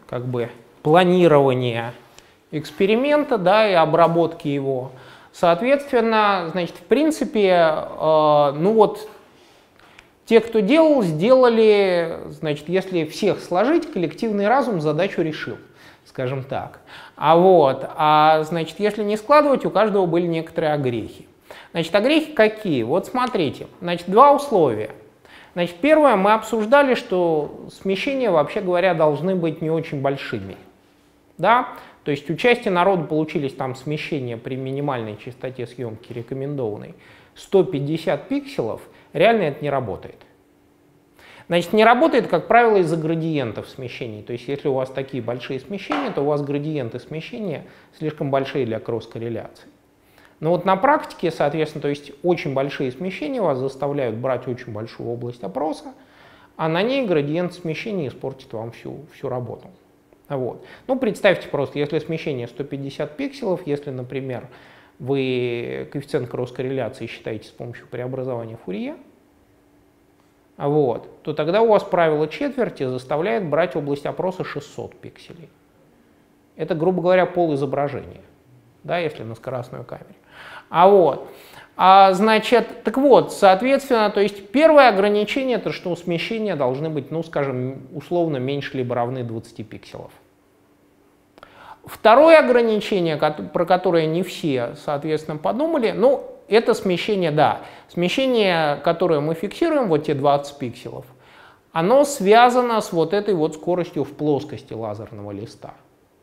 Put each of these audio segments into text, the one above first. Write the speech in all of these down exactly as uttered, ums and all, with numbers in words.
как бы планирования эксперимента, да, и обработки его. Соответственно, значит, в принципе, э, ну вот, те, кто делал, сделали, значит, если всех сложить, коллективный разум задачу решил, скажем так. А вот, а, значит, если не складывать, у каждого были некоторые огрехи. Значит, огрехи какие? Вот смотрите, значит, два условия. Значит, первое, мы обсуждали, что смещения, вообще говоря, должны быть не очень большими. Да? То есть у части народа получились там смещения при минимальной частоте съемки рекомендованной сто пятьдесят пикселов, реально это не работает. Значит, не работает, как правило, из-за градиентов смещений. То есть если у вас такие большие смещения, то у вас градиенты смещения слишком большие для кросс-корреляции. Но вот на практике, соответственно, то есть очень большие смещения вас заставляют брать очень большую область опроса, а на ней градиент смещения испортит вам всю, всю работу. Вот. Ну, представьте просто, если смещение сто пятьдесят пикселов, если, например, вы коэффициент кросс-корреляции считаете с помощью преобразования Фурье, вот, то тогда у вас правило четверти заставляет брать область опроса шестьсот пикселей. Это, грубо говоря, пол изображения, да, если на скоростной камере. А вот, а, значит, так вот, соответственно, то есть первое ограничение, это что смещения должны быть, ну, скажем, условно меньше либо равны двадцати пикселов. Второе ограничение, про которое не все, соответственно, подумали, ну, это смещение, да, смещение, которое мы фиксируем, вот те двадцать пикселов, оно связано с вот этой вот скоростью в плоскости лазерного листа.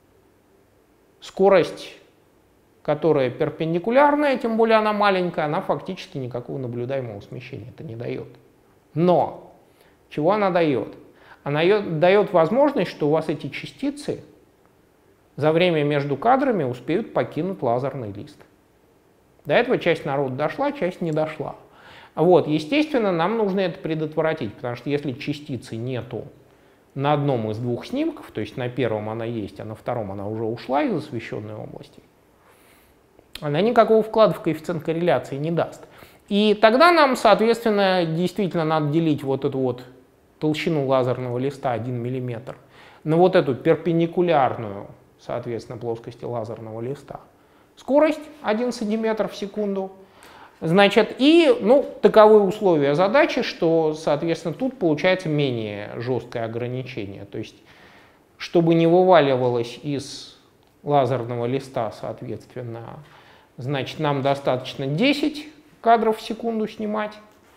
Скорость, которая перпендикулярная, тем более она маленькая, она фактически никакого наблюдаемого смещения это не дает. Но чего она дает? Она дает возможность, что у вас эти частицы за время между кадрами успеют покинуть лазерный лист. До этого часть народа дошла, часть не дошла. Вот, естественно, нам нужно это предотвратить, потому что если частицы нету на одном из двух снимков, то есть на первом она есть, а на втором она уже ушла из освещенной области, она никакого вклада в коэффициент корреляции не даст. И тогда нам, соответственно, действительно надо делить вот эту вот толщину лазерного листа один миллиметр на вот эту перпендикулярную, соответственно, плоскости лазерного листа скорость один сантиметр в секунду. Значит, и, ну, таковы условия задачи, что, соответственно, тут получается менее жесткое ограничение. То есть, чтобы не вываливалось из лазерного листа, соответственно, значит, нам достаточно десять кадров в секунду снимать.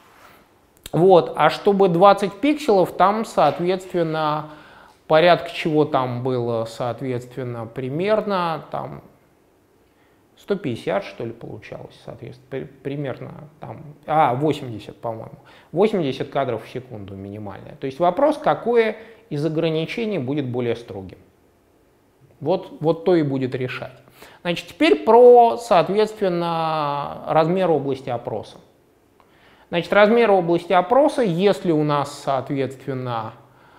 Вот, а чтобы двадцать пикселов, там, соответственно, порядка чего там было, соответственно, примерно, там, сто пятьдесят, что ли, получалось, соответственно, примерно там, а, восемьдесят, по-моему, восемьдесят кадров в секунду минимальная. То есть вопрос, какое из ограничений будет более строгим. Вот, вот то и будет решать. Значит, теперь про, соответственно, размер области опроса. Значит, размер области опроса, если у нас, соответственно,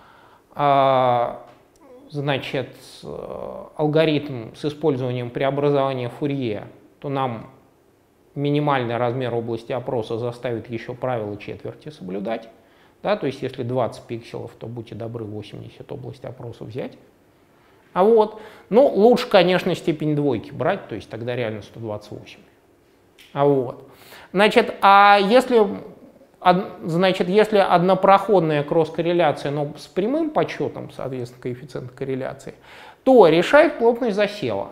значит, алгоритм с использованием преобразования Фурье, то нам минимальный размер области опроса заставит еще правило четверти соблюдать. Да, то есть если двадцать пикселов, то будьте добры восемьдесят области опроса взять. А вот, ну, лучше, конечно, степень двойки брать, то есть тогда реально сто двадцать восемь. А вот, значит, а если, значит, если однопроходная кросс-корреляция, но с прямым подсчетом, соответственно, коэффициента корреляции, то решает плотность засева.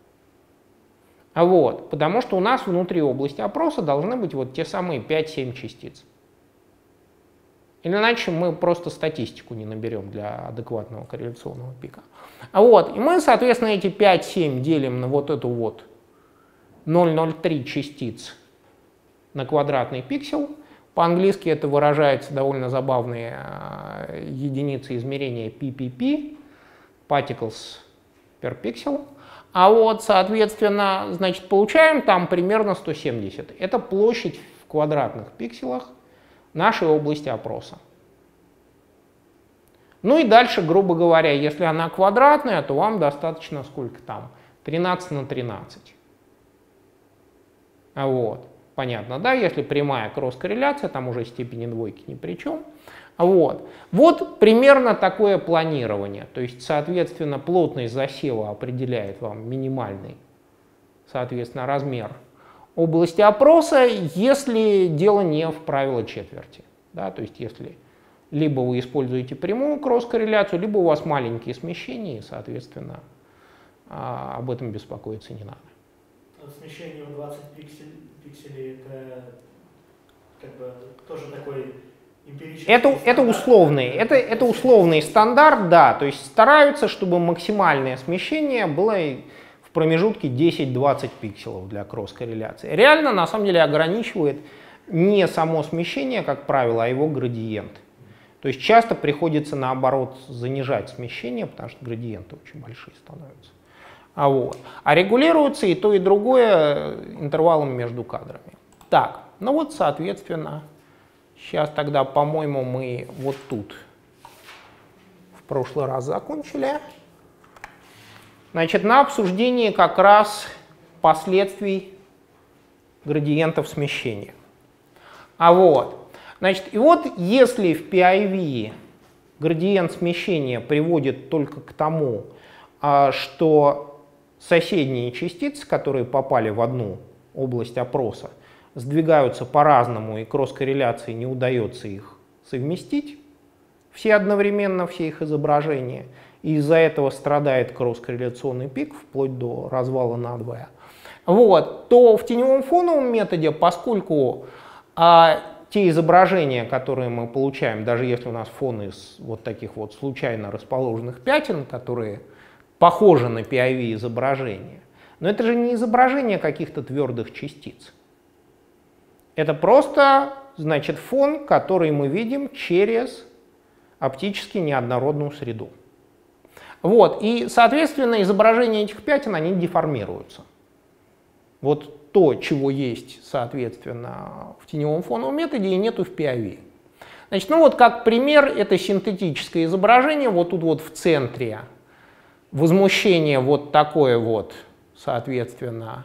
А вот, потому что у нас внутри области опроса должны быть вот те самые пять-семь частиц. Или иначе мы просто статистику не наберем для адекватного корреляционного пика. А вот, и мы, соответственно, эти пять-семь делим на вот эту вот ноль целых ноль три частиц на квадратный пиксель. По-английски это выражается довольно забавные э, единицы измерения пи пи пи, particles per pixel. А вот, соответственно, значит, получаем там примерно сто семьдесят. Это площадь в квадратных пикселах нашей области опроса. Ну и дальше, грубо говоря, если она квадратная, то вам достаточно сколько там? тринадцать на тринадцать. А вот. понятно, да, если прямая кросс-корреляция, там уже степени двойки ни при чем. Вот. Вот примерно такое планирование. То есть, соответственно, плотность засева определяет вам минимальный, соответственно, размер области опроса, если дело не в правило четверти. Да, то есть, если либо вы используете прямую кросс-корреляцию, либо у вас маленькие смещения, и, соответственно, об этом беспокоиться не надо. Смещение в двадцать пикселей, пикселей это как бы тоже такой эмпирический это, стандарт. Это условный, это, это условный стандарт, да, то есть стараются, чтобы максимальное смещение было в промежутке десять-двадцать пикселов для кросс-корреляции. Реально, на самом деле, ограничивает не само смещение, как правило, а его градиент. То есть часто приходится, наоборот, занижать смещение, потому что градиенты очень большие становятся. А, вот. а регулируется и то, и другое интервалом между кадрами. Так, ну вот, соответственно, сейчас тогда, по-моему, мы вот тут в прошлый раз закончили. Значит, на обсуждении как раз последствий градиентов смещения. А вот, значит, и вот если в пи ай ви градиент смещения приводит только к тому, что соседние частицы, которые попали в одну область опроса, сдвигаются по-разному, и кросс-корреляции не удается их совместить, все одновременно, все их изображения, и из-за этого страдает кросс-корреляционный пик, вплоть до развала надвое, вот, то в теневом фоновом методе, поскольку а, те изображения, которые мы получаем, даже если у нас фон из вот таких вот случайно расположенных пятен, которые похожи на пи ай ви изображения, но это же не изображение каких-то твердых частиц. Это просто, значит, фон, который мы видим через оптически неоднородную среду. Вот, и, соответственно, изображения этих пятен, они деформируются. Вот то, чего есть, соответственно, в теневом фоновом методе, и нету в пи ай ви. Значит, ну вот как пример, это синтетическое изображение, вот тут вот в центре возмущение вот такое вот, соответственно,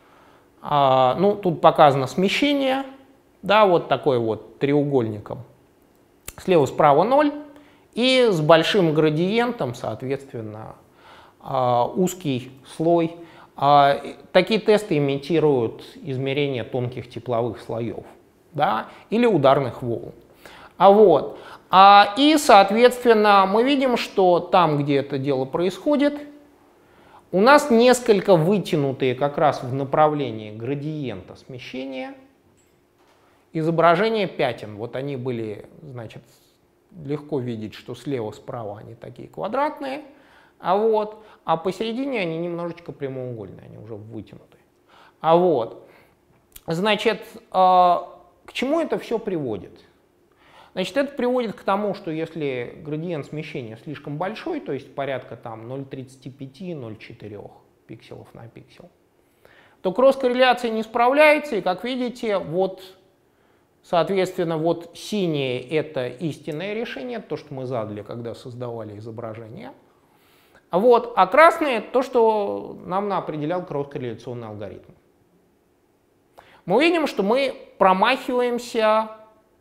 а, ну тут показано смещение, да, вот такое вот треугольником. Слева-справа ноль, и с большим градиентом, соответственно, а, узкий слой. А, такие тесты имитируют измерение тонких тепловых слоев, да, или ударных волн. А вот. А, и, соответственно, мы видим, что там, где это дело происходит, у нас несколько вытянутые как раз в направлении градиента смещения изображения пятен. Вот они были, значит, легко видеть, что слева-справа они такие квадратные, а, вот, а посередине они немножечко прямоугольные, они уже вытянутые. А вот, значит, к чему это все приводит? Значит, это приводит к тому, что если градиент смещения слишком большой, то есть порядка там ноль целых тридцать пять — ноль целых четыре пикселов на пиксель, то кросс-корреляция не справляется, и, как видите, вот, соответственно, вот синее — это истинное решение, то, что мы задали, когда создавали изображение. Вот, а красное — это то, что нам определял кросс-корреляционный алгоритм. Мы видим, что мы промахиваемся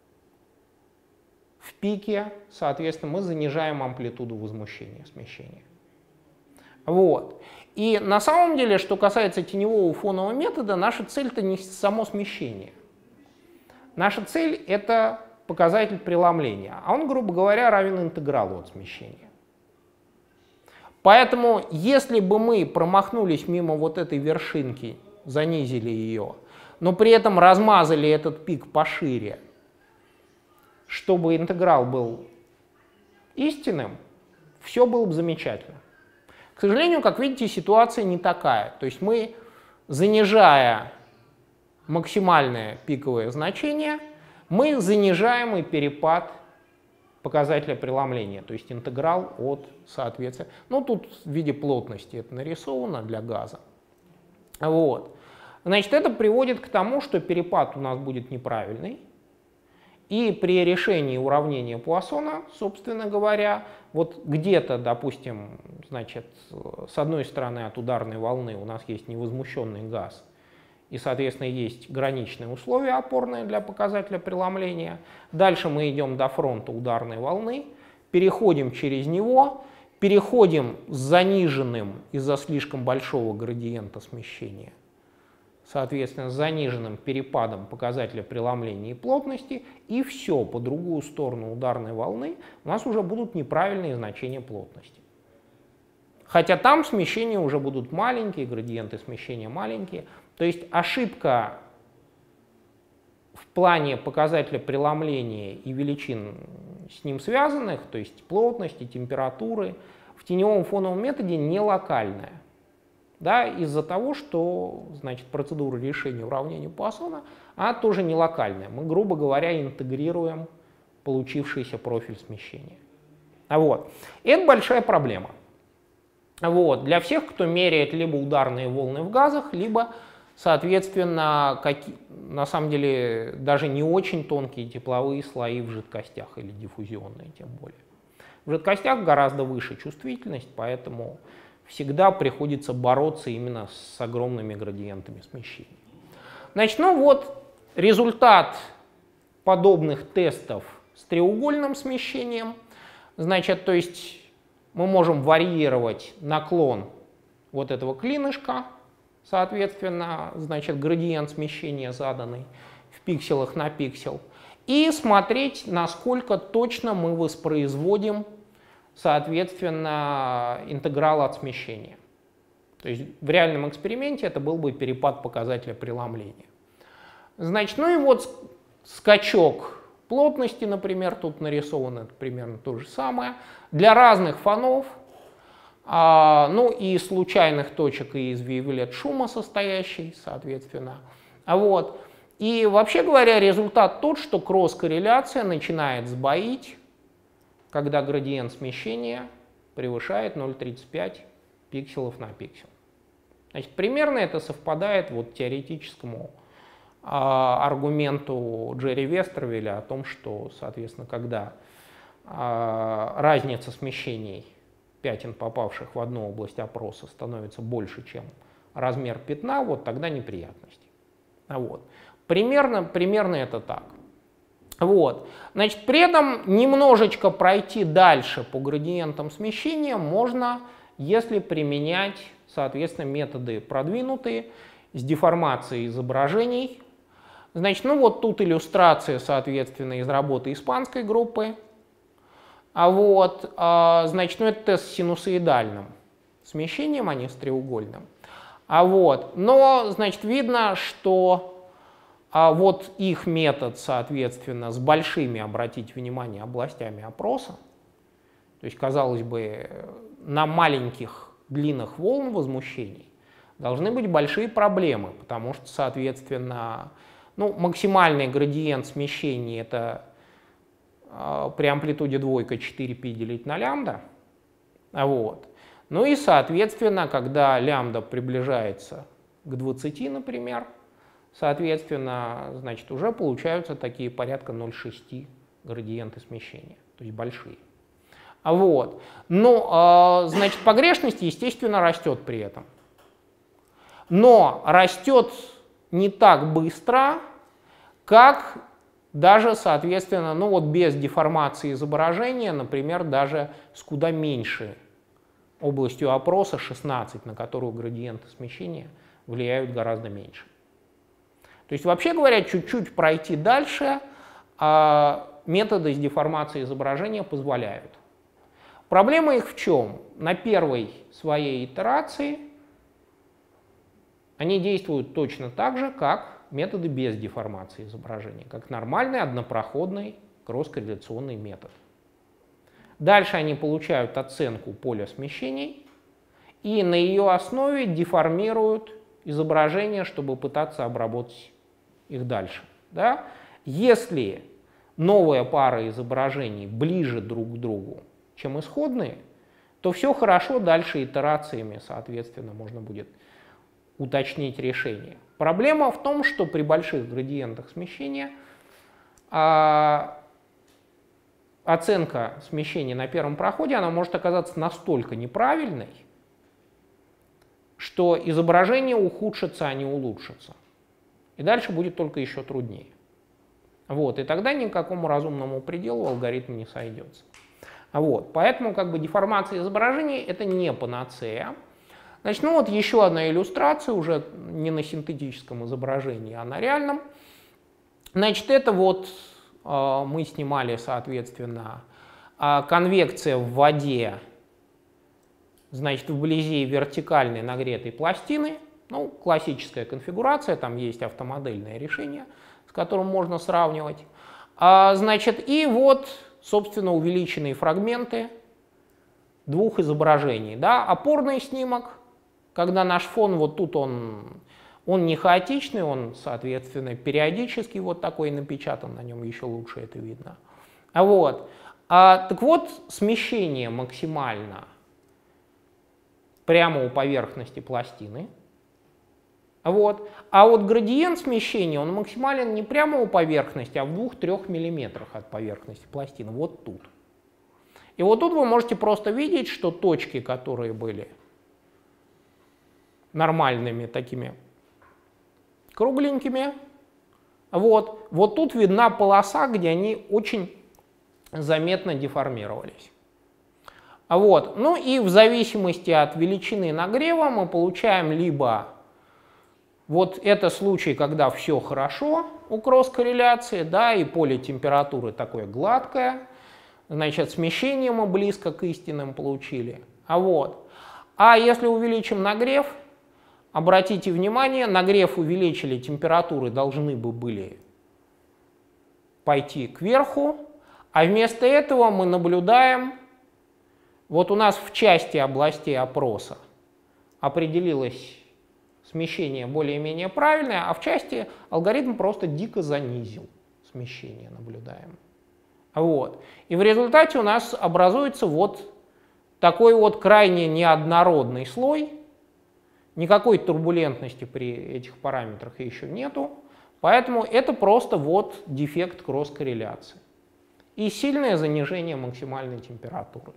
в пике, соответственно, мы занижаем амплитуду возмущения, смещения. Вот. И на самом деле, что касается теневого фонового метода, наша цель-то не само смещение. Наша цель — это показатель преломления, а он, грубо говоря, равен интегралу от смещения. Поэтому, если бы мы промахнулись мимо вот этой вершинки, занизили ее, но при этом размазали этот пик пошире, чтобы интеграл был истинным, все было бы замечательно. К сожалению, как видите, ситуация не такая. То есть мы, занижая максимальное пиковое значение, мы занижаем и перепад показателя преломления, то есть интеграл от, соответственно, ну тут в виде плотности это нарисовано для газа. Вот. Значит, это приводит к тому, что перепад у нас будет неправильный. И при решении уравнения Пуассона, собственно говоря, вот где-то, допустим, значит, с одной стороны от ударной волны у нас есть невозмущенный газ, и, соответственно, есть граничные условия опорные для показателя преломления. Дальше мы идем до фронта ударной волны, переходим через него, переходим с заниженным из-за слишком большого градиента смещения, соответственно, с заниженным перепадом показателя преломления и плотности, и все, по другую сторону ударной волны у нас уже будут неправильные значения плотности. Хотя там смещения уже будут маленькие, градиенты смещения маленькие. То есть ошибка в плане показателя преломления и величин с ним связанных, то есть плотности, температуры, в теневом фоновом методе не локальная. Да, из-за того, что, значит, процедура решения уравнения Пуассона, она тоже не локальная. Мы, грубо говоря, интегрируем получившийся профиль смещения. Вот. Это большая проблема. Вот. Для всех, кто меряет либо ударные волны в газах, либо, соответственно, какие, на самом деле, даже не очень тонкие тепловые слои в жидкостях или диффузионные, тем более. В жидкостях гораздо выше чувствительность, поэтому всегда приходится бороться именно с огромными градиентами смещения. Значит, ну вот результат подобных тестов с треугольным смещением. Значит, то есть мы можем варьировать наклон вот этого клинышка, соответственно, значит, градиент смещения заданный в пикселах на пиксел, и смотреть, насколько точно мы воспроизводим, соответственно, интеграл от смещения. То есть в реальном эксперименте это был бы перепад показателя преломления. Значит, ну и вот скачок плотности, например, тут нарисовано примерно то же самое. Для разных фонов, а, ну и случайных точек и из виолет шума состоящей, соответственно. А вот. И вообще говоря, результат тот, что кросс-корреляция начинает сбоить, когда градиент смещения превышает ноль целых тридцать пять сотых пикселов на пиксель. Значит, примерно это совпадает вот теоретическому а, аргументу Джерри Вестервеля о том, что, соответственно, когда а, разница смещений пятен, попавших в одну область опроса, становится больше, чем размер пятна, вот тогда неприятности. Вот. Примерно, примерно это так. Вот. Значит, при этом немножечко пройти дальше по градиентам смещения можно, если применять, соответственно, методы продвинутые с деформацией изображений. Значит, ну вот тут иллюстрация, соответственно, из работы испанской группы. А вот, а, значит, ну это тест с синусоидальным смещением, а не с треугольным. А вот, но, значит, видно, что а вот их метод, соответственно, с большими, обратите внимание, областями опроса, то есть, казалось бы, на маленьких длинах волн возмущений должны быть большие проблемы, потому что, соответственно, ну, максимальный градиент смещения — это э, при амплитуде двойка четыре пи делить на лямбда. Вот. Ну и, соответственно, когда лямбда приближается к двадцати, например, соответственно, значит, уже получаются такие порядка ноль целых шесть десятых градиенты смещения, то есть большие. Вот. Но, значит, погрешность, естественно, растет при этом. Но растет не так быстро, как даже, соответственно, ну вот без деформации изображения, например, даже с куда меньшей областью опроса шестнадцать, на которую градиенты смещения влияют гораздо меньше. То есть, вообще говоря, чуть-чуть пройти дальше а, методы с деформацией изображения позволяют. Проблема их в чем? На первой своей итерации они действуют точно так же, как методы без деформации изображения, как нормальный однопроходный кросс-корреляционный метод. Дальше они получают оценку поля смещений и на ее основе деформируют изображение, чтобы пытаться обработать их дальше. Да? Если новая пара изображений ближе друг к другу, чем исходные, то все хорошо, дальше итерациями, соответственно, можно будет уточнить решение. Проблема в том, что при больших градиентах смещения а, оценка смещения на первом проходе она может оказаться настолько неправильной, что изображение ухудшится, а не улучшится. И дальше будет только еще труднее. Вот, и тогда ни к какому разумному пределу алгоритм не сойдется. Вот, поэтому как бы деформация изображений — это не панацея. Значит, ну вот еще одна иллюстрация, уже не на синтетическом изображении, а на реальном. Значит, это вот э, мы снимали, соответственно, э, конвекция в воде, значит, вблизи вертикальной нагретой пластины. Ну, классическая конфигурация, там есть автомодельное решение, с которым можно сравнивать. А, значит, и вот, собственно, увеличенные фрагменты двух изображений. Да? Опорный снимок, когда наш фон вот тут он, он не хаотичный, он, соответственно, периодически вот такой напечатан, на нем еще лучше это видно. А вот. А, так вот, смещение максимально прямо у поверхности пластины. Вот. А вот градиент смещения, он максимален не прямо у поверхности, а в двух-трёх миллиметрах от поверхности пластины, вот тут. И вот тут вы можете просто видеть, что точки, которые были нормальными такими кругленькими, вот, вот тут видна полоса, где они очень заметно деформировались. Вот. Ну и в зависимости от величины нагрева мы получаем либо вот это случай, когда все хорошо у кросс-корреляции, да, и поле температуры такое гладкое, значит, смещение мы близко к истинным получили. А вот. А если увеличим нагрев, обратите внимание, нагрев увеличили, температуры должны бы были пойти кверху, а вместо этого мы наблюдаем, вот у нас в части областей опроса определилось смещение более-менее правильное, а в части алгоритм просто дико занизил смещение наблюдаемое. Вот. И в результате у нас образуется вот такой вот крайне неоднородный слой. Никакой турбулентности при этих параметрах еще нету, поэтому это просто вот дефект кросс-корреляции и сильное занижение максимальной температуры.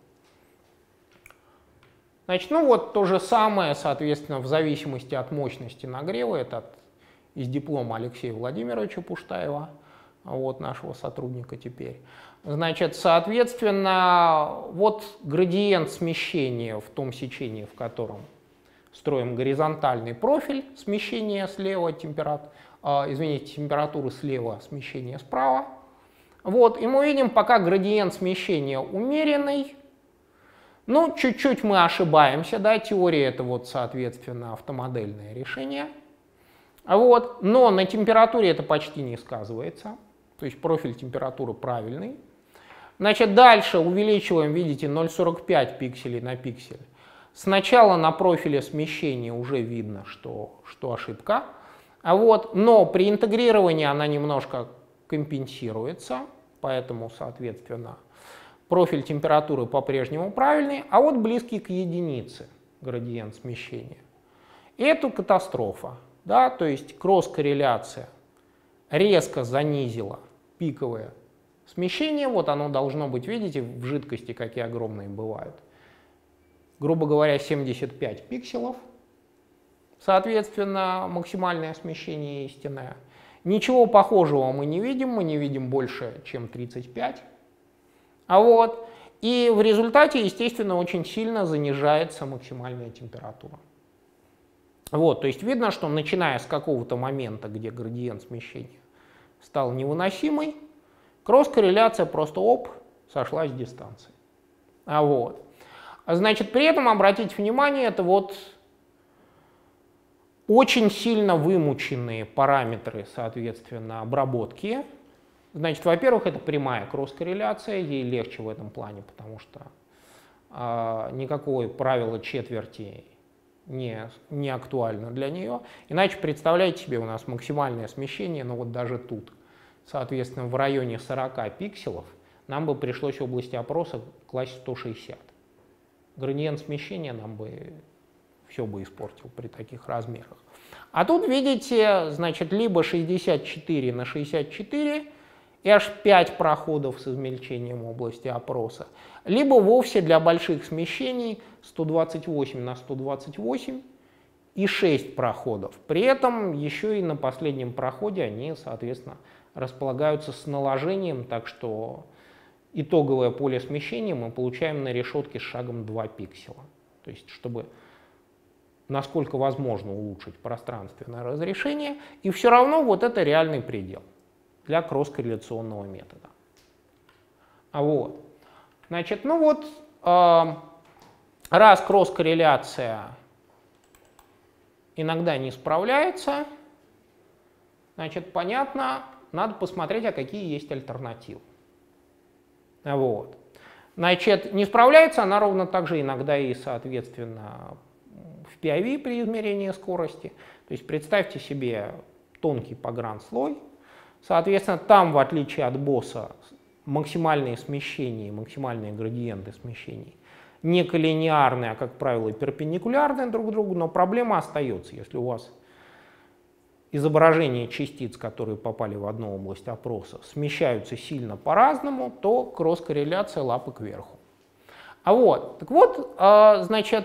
Значит, ну вот то же самое, соответственно, в зависимости от мощности нагрева, это от, из диплома Алексея Владимировича Пуштаева, вот нашего сотрудника теперь. Значит, соответственно, вот градиент смещения в том сечении, в котором строим горизонтальный профиль, смещение слева, температура, э, извините, температуры слева, смещение справа. Вот, и мы видим, пока градиент смещения умеренный. Ну, чуть-чуть мы ошибаемся, да, теория — это вот, соответственно, автомодельное решение. Вот, но на температуре это почти не сказывается, то есть профиль температуры правильный. Значит, дальше увеличиваем, видите, ноль целых сорок пять пикселей на пиксель. Сначала на профиле смещения уже видно, что, что ошибка, а вот, но при интегрировании она немножко компенсируется, поэтому, соответственно, профиль температуры по-прежнему правильный, а вот близкий к единице градиент смещения. И это катастрофа, да, то есть кросс-корреляция резко занизила пиковое смещение, вот оно должно быть, видите, в жидкости какие огромные бывают. Грубо говоря, семьдесят пять пикселов, соответственно, максимальное смещение истинное. Ничего похожего мы не видим, мы не видим больше, чем тридцать пять. А вот, и в результате, естественно, очень сильно занижается максимальная температура. Вот, то есть видно, что начиная с какого-то момента, где градиент смещения стал невыносимый, кросс-корреляция просто оп, сошла с дистанции. А вот. Значит, при этом, обратите внимание, это вот очень сильно вымученные параметры, соответственно, обработки. Значит, во-первых, это прямая кросс-корреляция, ей легче в этом плане, потому что э, никакое правило четверти не, не актуально для нее. Иначе представляете себе, у нас максимальное смещение, но вот даже тут, соответственно, в районе сорока пикселов, нам бы пришлось в области опроса класть сто шестьдесят. Градиент смещения нам бы все бы испортил при таких размерах. А тут, видите, значит, либо шестьдесят четыре на шестьдесят четыре, и аж пять проходов с измельчением области опроса, либо вовсе для больших смещений сто двадцать восемь на сто двадцать восемь, и шесть проходов. При этом еще и на последнем проходе они, соответственно, располагаются с наложением, так что итоговое поле смещения мы получаем на решетке с шагом два пикселя. То есть, чтобы насколько возможно улучшить пространственное разрешение, и все равно вот это реальный предел для кросс-корреляционного метода. А вот, значит, ну вот, э, раз кросс-корреляция иногда не справляется, значит, понятно, надо посмотреть, а какие есть альтернативы. Вот. Значит, не справляется она ровно так же иногда и, соответственно, в пи ай ви при измерении скорости. То есть представьте себе тонкий погранслой. Соответственно, там, в отличие от босса, максимальные смещения, максимальные градиенты смещений не коллинеарные, а, как правило, перпендикулярные друг другу, но проблема остается. Если у вас изображения частиц, которые попали в одну область опроса, смещаются сильно по-разному, то кросс-корреляция лапы кверху. А вот, так вот, значит,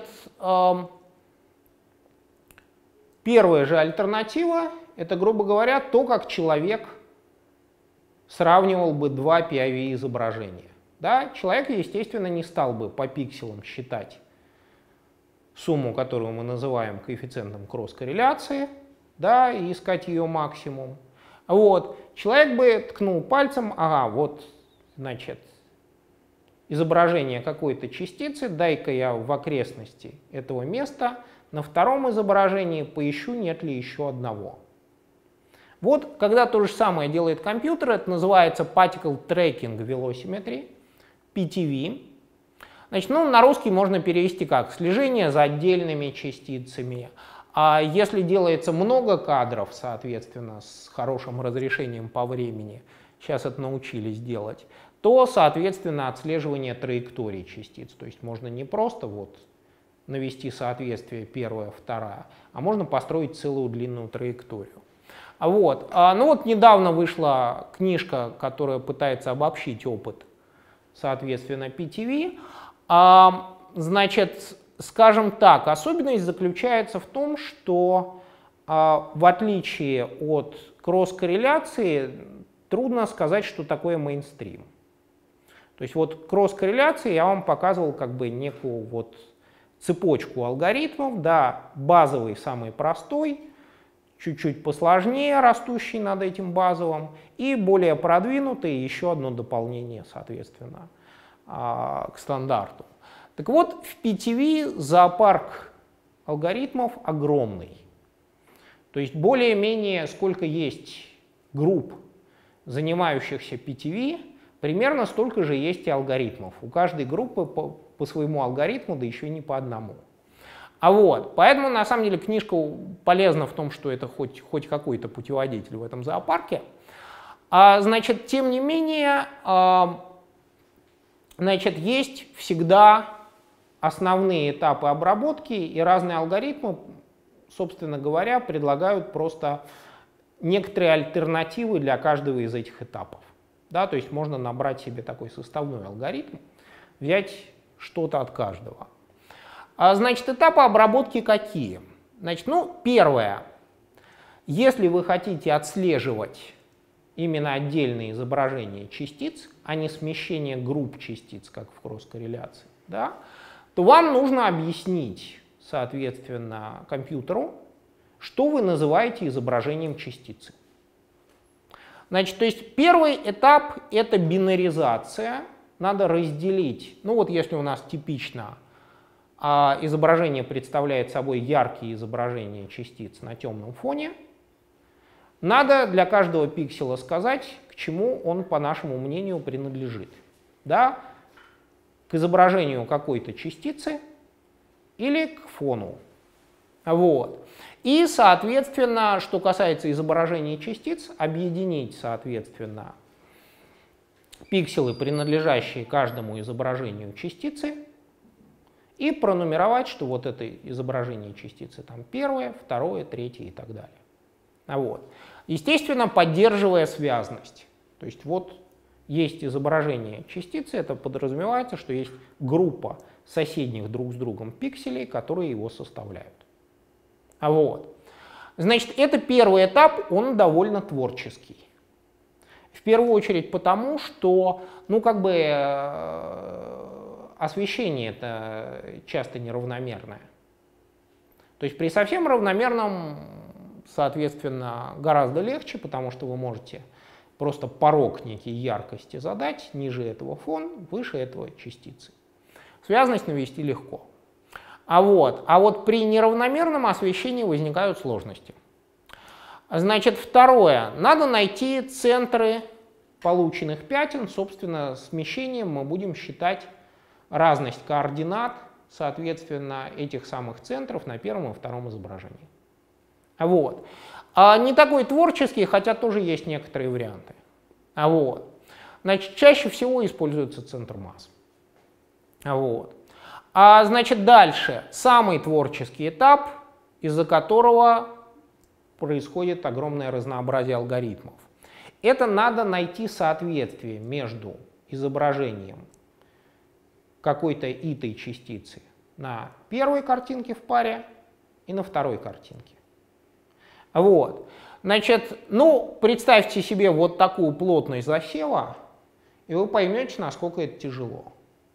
первая же альтернатива — это, грубо говоря, то, как человек сравнивал бы два пи ай ви изображения. Да? Человек, естественно, не стал бы по пикселам считать сумму, которую мы называем коэффициентом кросс-корреляции, да, и искать ее максимум. Вот. Человек бы ткнул пальцем, ага, вот, значит, изображение какой-то частицы, дай-ка я в окрестности этого места на втором изображении поищу, нет ли еще одного. Вот, когда то же самое делает компьютер, это называется Particle Tracking Velocimetry, пи ти ви. Значит, ну, на русский можно перевести как слежение за отдельными частицами. А если делается много кадров, соответственно, с хорошим разрешением по времени, сейчас это научились делать, то, соответственно, отслеживание траекторий частиц. То есть можно не просто вот навести соответствие первая, вторая, а можно построить целую длинную траекторию. Вот. Ну вот недавно вышла книжка, которая пытается обобщить опыт, соответственно, пи ти ви. Значит, скажем так, особенность заключается в том, что в отличие от кросс-корреляции трудно сказать, что такое мейнстрим. То есть вот кросс-корреляции я вам показывал как бы некую вот цепочку алгоритмов, да, базовый, самый простой, чуть-чуть посложнее, растущий над этим базовым, и более продвинутый, еще одно дополнение, соответственно, к стандарту. Так вот, в пи ти ви зоопарк алгоритмов огромный. То есть более-менее сколько есть групп, занимающихся пи ти ви, примерно столько же есть и алгоритмов. У каждой группы по, по своему алгоритму, да еще и не по одному. А вот, поэтому на самом деле книжка полезна в том, что это хоть, хоть какой-то путеводитель в этом зоопарке. А, значит, тем не менее, а, значит, есть всегда основные этапы обработки, и разные алгоритмы, собственно говоря, предлагают просто некоторые альтернативы для каждого из этих этапов. Да, то есть можно набрать себе такой составной алгоритм, взять что-то от каждого. А, значит, этапы обработки какие? Значит, ну, первое. Если вы хотите отслеживать именно отдельные изображения частиц, а не смещение групп частиц, как в кросс-корреляции, да, то вам нужно объяснить, соответственно, компьютеру, что вы называете изображением частицы. Значит, то есть первый этап — это бинаризация. Надо разделить, ну вот если у нас типично а изображение представляет собой яркие изображения частиц на темном фоне, надо для каждого пикселя сказать, к чему он, по нашему мнению, принадлежит. Да? К изображению какой-то частицы или к фону. Вот. И, соответственно, что касается изображения частиц, объединить, соответственно, пикселы, принадлежащие каждому изображению частицы, и пронумеровать, что вот это изображение частицы там первое, второе, третье и так далее. Вот. Естественно, поддерживая связность. То есть вот есть изображение частицы, это подразумевается, что есть группа соседних друг с другом пикселей, которые его составляют. Вот. Значит, это первый этап, он довольно творческий. В первую очередь потому, что, ну, как бы, освещение это часто неравномерное. То есть при совсем равномерном, соответственно, гораздо легче, потому что вы можете просто порог некий яркости задать, ниже этого фон, выше этого частицы. Связность навести легко. А вот, а вот при неравномерном освещении возникают сложности. Значит, второе. Надо найти центры полученных пятен. Собственно, смещением мы будем считать разность координат, соответственно, этих самых центров на первом и втором изображении. Вот. А не такой творческий, хотя тоже есть некоторые варианты. А вот. Значит, чаще всего используется центр масс. А вот. А значит, дальше самый творческий этап, из-за которого происходит огромное разнообразие алгоритмов. Это надо найти соответствие между изображением какой-то итой частицы на первой картинке в паре и на второй картинке. Вот. Значит, ну, представьте себе вот такую плотность засева, и вы поймете, насколько это тяжело.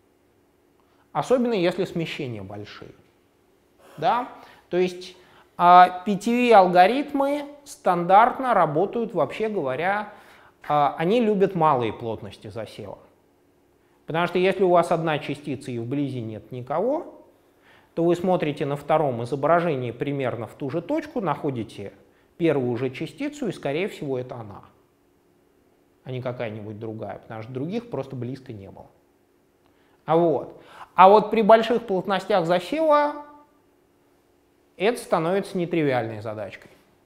Особенно если смещения большие. Да? То есть а, пи ти ви-алгоритмы стандартно работают, вообще говоря, а, они любят малые плотности засева. Потому что если у вас одна частица и вблизи нет никого, то вы смотрите на втором изображении примерно в ту же точку, находите первую же частицу, и, скорее всего, это она, а не какая-нибудь другая, потому что других просто близко не было. А вот. А вот при больших плотностях засева это становится нетривиальной задачкой.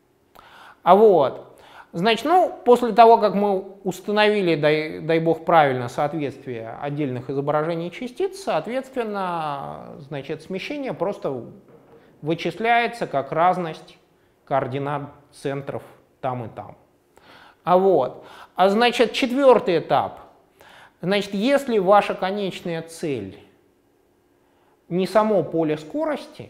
А вот. Значит, ну, после того, как мы установили, дай, дай бог правильно, соответствие отдельных изображений частиц, соответственно, значит, смещение просто вычисляется как разность координат центров там и там. А вот. А значит, четвертый этап. Значит, если ваша конечная цель не само поле скорости,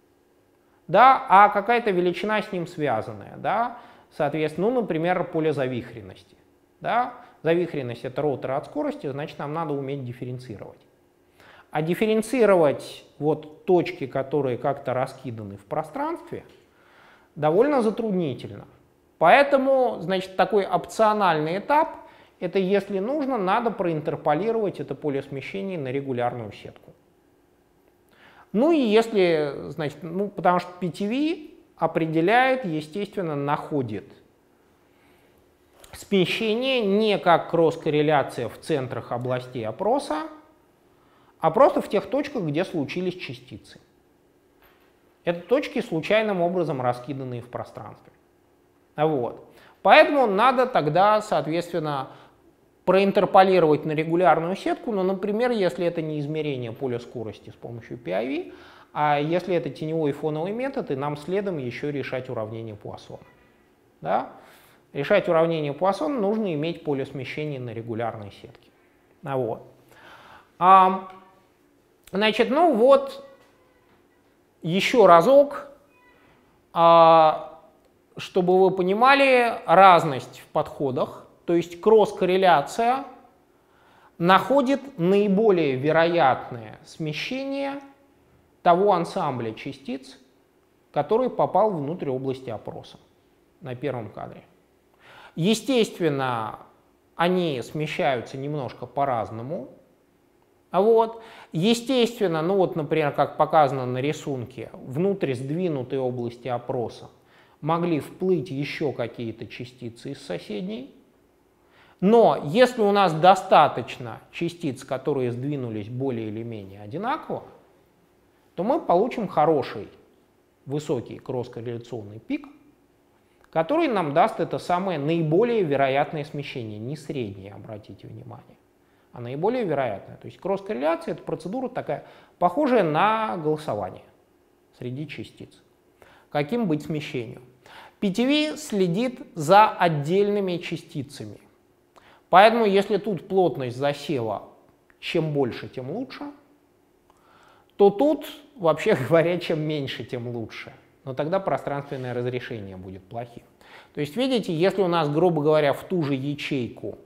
да, а какая-то величина с ним связанная, да, соответственно, ну, например, поле завихренности. Да? Завихренность — это роторы от скорости, значит, нам надо уметь дифференцировать. А дифференцировать вот точки, которые как-то раскиданы в пространстве, довольно затруднительно. Поэтому, значит, такой опциональный этап — это, если нужно, надо проинтерполировать это поле смещения на регулярную сетку. Ну и если, значит, ну, потому что пи ти ви определяет, естественно, находит смещение не как кросс-корреляция в центрах областей опроса, а просто в тех точках, где случились частицы. Это точки, случайным образом раскиданные в пространстве. Вот. Поэтому надо тогда, соответственно, проинтерполировать на регулярную сетку, но, например, если это не измерение поля скорости с помощью пи ай ви, а если это теневой фоновый метод, и нам следом еще решать уравнение Пуассона. Да? Решать уравнение Пуассона нужно иметь поле смещения на регулярной сетке. Вот. А, значит, ну вот, еще разок, а, чтобы вы понимали разность в подходах. То есть кросс-корреляция находит наиболее вероятное смещение того ансамбля частиц, который попал внутрь области опроса на первом кадре. Естественно, они смещаются немножко по-разному. Вот. Естественно, ну вот, например, как показано на рисунке, внутрь сдвинутой области опроса могли вплыть еще какие-то частицы из соседней. Но если у нас достаточно частиц, которые сдвинулись более или менее одинаково, то мы получим хороший, высокий кросс-корреляционный пик, который нам даст это самое наиболее вероятное смещение, не среднее, обратите внимание, а наиболее вероятное. То есть кросс-корреляция — это процедура такая, похожая на голосование среди частиц. Каким быть смещению? пи ти ви следит за отдельными частицами. Поэтому, если тут плотность засева чем больше, тем лучше, то тут, вообще говоря, чем меньше, тем лучше. но тогда пространственное разрешение будет плохим. То есть, видите, если у нас, грубо говоря, в ту же ячейку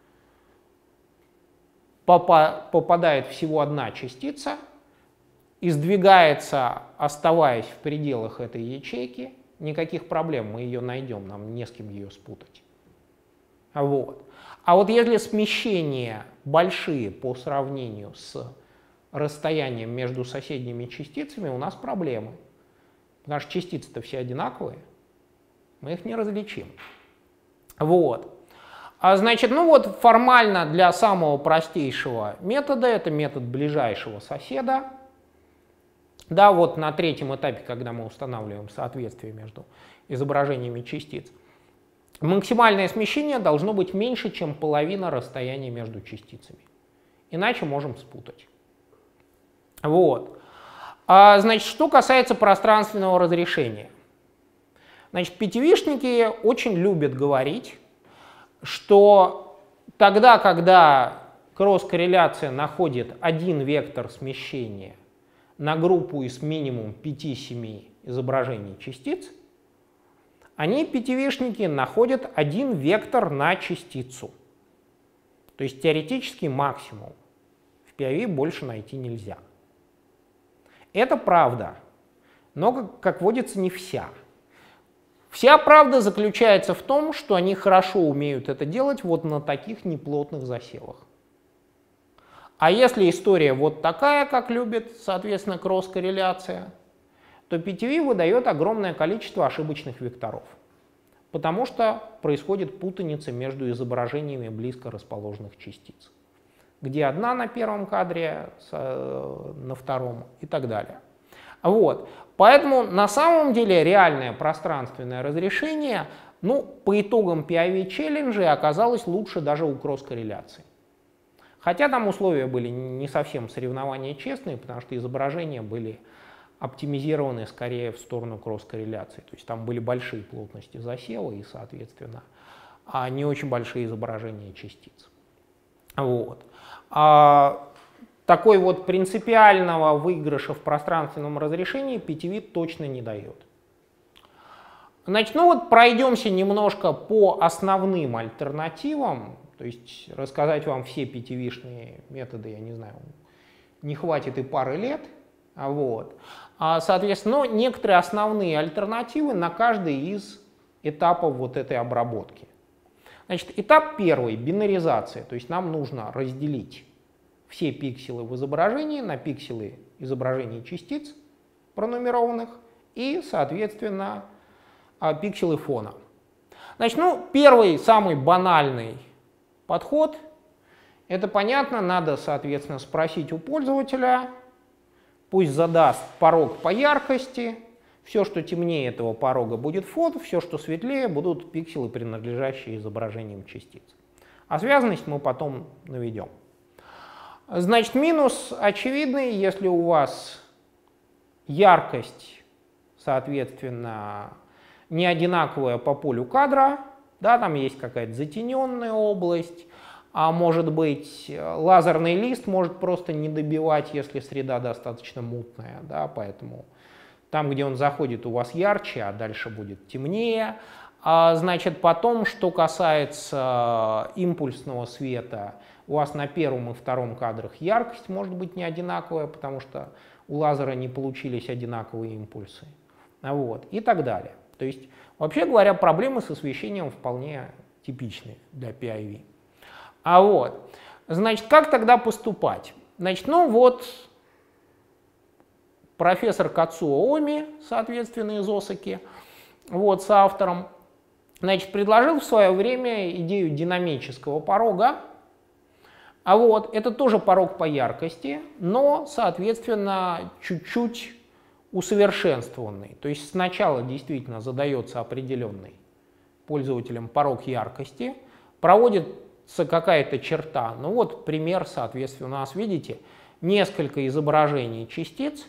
попадает всего одна частица и сдвигается, оставаясь в пределах этой ячейки, никаких проблем, мы ее найдем, нам не с кем ее спутать. Вот. А вот если смещения большие по сравнению с расстоянием между соседними частицами, у нас проблемы. Потому что частицы-то все одинаковые, мы их не различим. Вот. А значит, ну вот формально для самого простейшего метода, это метод ближайшего соседа. Да, вот на третьем этапе, когда мы устанавливаем соответствие между изображениями частиц, максимальное смещение должно быть меньше, чем половина расстояния между частицами. Иначе можем спутать. Вот. А, значит, что касается пространственного разрешения. Значит, пятивишники очень любят говорить, что тогда, когда кросс-корреляция находит один вектор смещения на группу из минимум пяти-семи изображений частиц, они, пятивишники, находят один вектор на частицу. То есть теоретический максимум. В пи ай ви больше найти нельзя. Это правда, но, как, как водится, не вся. Вся правда заключается в том, что они хорошо умеют это делать вот на таких неплотных заселах. А если история вот такая, как любит, соответственно, кросс-корреляция, то пи ти ви выдает огромное количество ошибочных векторов, потому что происходит путаница между изображениями близко расположенных частиц, где одна на первом кадре, на втором и так далее. Вот. Поэтому на самом деле реальное пространственное разрешение, ну, по итогам пи ай ви-челленджей оказалось лучше даже у кросс-корреляции. Хотя там условия были не совсем соревнования честные, потому что изображения были оптимизированы скорее в сторону кросс-корреляции. То есть там были большие плотности засела и, соответственно, не очень большие изображения частиц. Вот. А такой вот принципиального выигрыша в пространственном разрешении пи ти ви точно не дает. Значит, ну вот пройдемся немножко по основным альтернативам. То есть рассказать вам все пи ти ви-шные методы, я не знаю, не хватит и пары лет. Вот. А, соответственно, ну, некоторые основные альтернативы на каждый из этапов вот этой обработки. Значит, этап первый — бинаризация. То есть нам нужно разделить все пикселы в изображении на пикселы изображений частиц пронумерованных и, соответственно, пикселы фона. Значит, ну, первый, самый банальный подход, это понятно, надо, соответственно, спросить у пользователя, пусть задаст порог по яркости, все, что темнее этого порога, будет фон, все, что светлее, будут пикселы, принадлежащие изображениям частиц. А связанность мы потом наведем. Значит, минус очевидный, если у вас яркость, соответственно, не одинаковая по полю кадра, да, там есть какая-то затененная область, а может быть лазерный лист может просто не добивать, если среда достаточно мутная, да, поэтому там, где он заходит, у вас ярче, а дальше будет темнее. А, значит, потом, что касается импульсного света, у вас на первом и втором кадрах яркость может быть не одинаковая, потому что у лазера не получились одинаковые импульсы, вот, и так далее. То есть, вообще говоря, проблемы с освещением вполне типичны для пи ай ви. А вот, значит, как тогда поступать? Значит, ну вот, профессор Кацуо Оми, соответственно, из Осаки, вот, с автором, значит, предложил в свое время идею динамического порога. А вот, это тоже порог по яркости, но, соответственно, чуть-чуть усовершенствованный. То есть сначала действительно задается определенный пользователем порог яркости, проводится какая-то черта. Ну вот пример, соответственно, у нас, видите, несколько изображений частиц.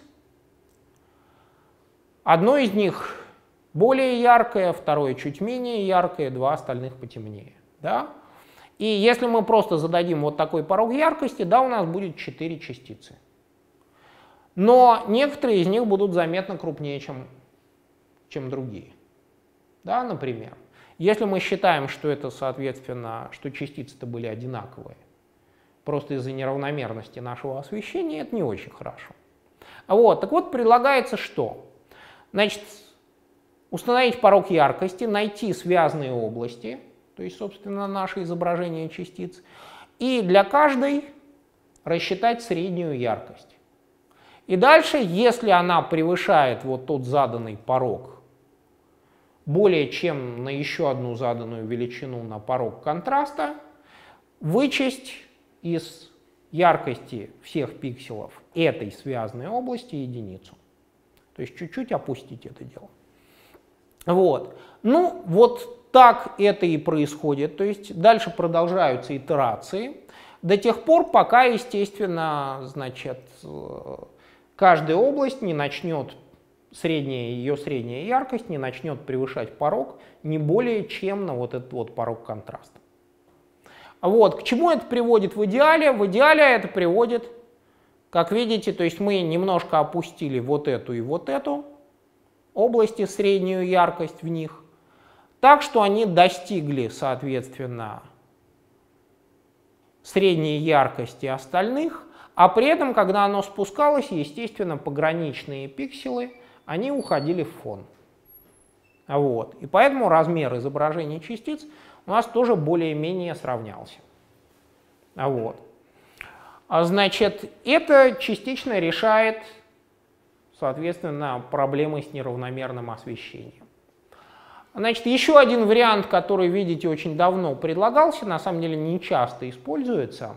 Одно из них более яркое, второе чуть менее яркое, два остальных потемнее. Да? И если мы просто зададим вот такой порог яркости, да, у нас будет четыре частицы. Но некоторые из них будут заметно крупнее, чем чем другие. Да, например, если мы считаем, что это, соответственно, что частицы-то были одинаковые, просто из-за неравномерности нашего освещения, это не очень хорошо. Вот, так вот, предлагается что? Значит, установить порог яркости, найти связанные области, то есть, собственно, наше изображение частиц, и для каждой рассчитать среднюю яркость. И дальше, если она превышает вот тот заданный порог более чем на еще одну заданную величину на порог контраста, вычесть из яркости всех пикселов этой связанной области единицу. То есть чуть-чуть опустить это дело. Вот. Ну, вот так это и происходит. То есть дальше продолжаются итерации до тех пор, пока, естественно, значит, каждая область не начнет, средняя, ее средняя яркость не начнет превышать порог не более чем на вот этот вот порог контраста. Вот. К чему это приводит в идеале? В идеале это приводит, как видите, то есть мы немножко опустили вот эту и вот эту области, среднюю яркость в них, так что они достигли, соответственно, средней яркости остальных, а при этом, когда оно спускалось, естественно, пограничные пикселы, они уходили в фон. Вот. И поэтому размер изображения частиц у нас тоже более-менее сравнялся. Вот. Значит, это частично решает, соответственно, проблемы с неравномерным освещением. Значит, еще один вариант, который, видите, очень давно предлагался, на самом деле не часто используется,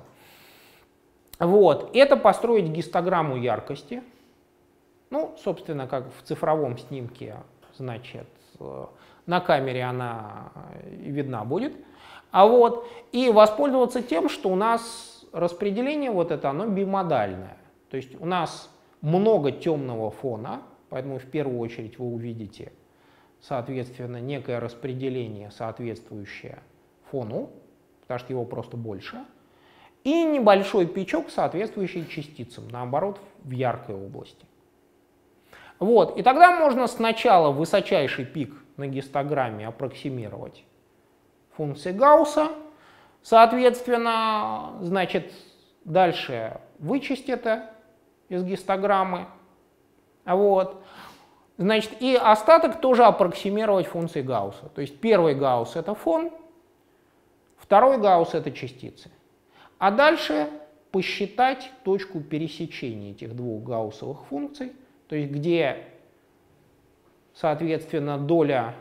вот, это построить гистограмму яркости. Ну, собственно, как в цифровом снимке, значит, на камере она видна будет. А вот, и воспользоваться тем, что у нас распределение вот это, оно бимодальное. То есть у нас много темного фона, поэтому в первую очередь вы увидите, соответственно, некое распределение, соответствующее фону, потому что его просто больше, и небольшой пятачок, соответствующий частицам, наоборот, в яркой области. Вот. И тогда можно сначала высочайший пик на гистограмме аппроксимировать функции Гаусса, соответственно, значит, дальше вычесть это из гистограммы, вот. Значит, и остаток тоже аппроксимировать функции Гаусса. То есть первый Гаусс — это фон, второй Гаусс — это частицы. А дальше посчитать точку пересечения этих двух гауссовых функций, то есть где, соответственно, доля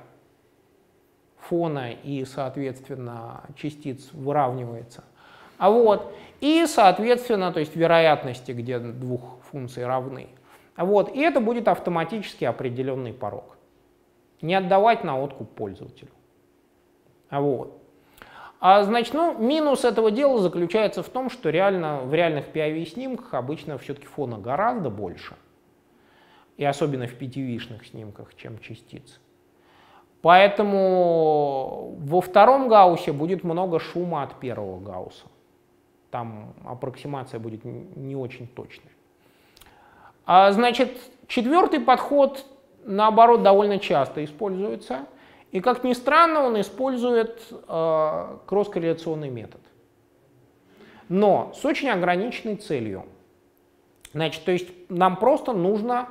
фона и, соответственно, частиц выравнивается. А вот, и, соответственно, то есть вероятности, где двух функций равны. А вот, и это будет автоматически определенный порог. Не отдавать на откуп пользователю. А вот. А, значит, ну, минус этого дела заключается в том, что реально, в реальных пи ай ви-снимках обычно все-таки фона гораздо больше. И особенно в пятивишных снимках, чем частиц. Поэтому во втором Гауссе будет много шума от первого Гаусса. Там аппроксимация будет не очень точной. А, значит, четвертый подход, наоборот, довольно часто используется. И, как ни странно, он использует э, кросс-корреляционный метод. Но с очень ограниченной целью. Значит, то есть нам просто нужно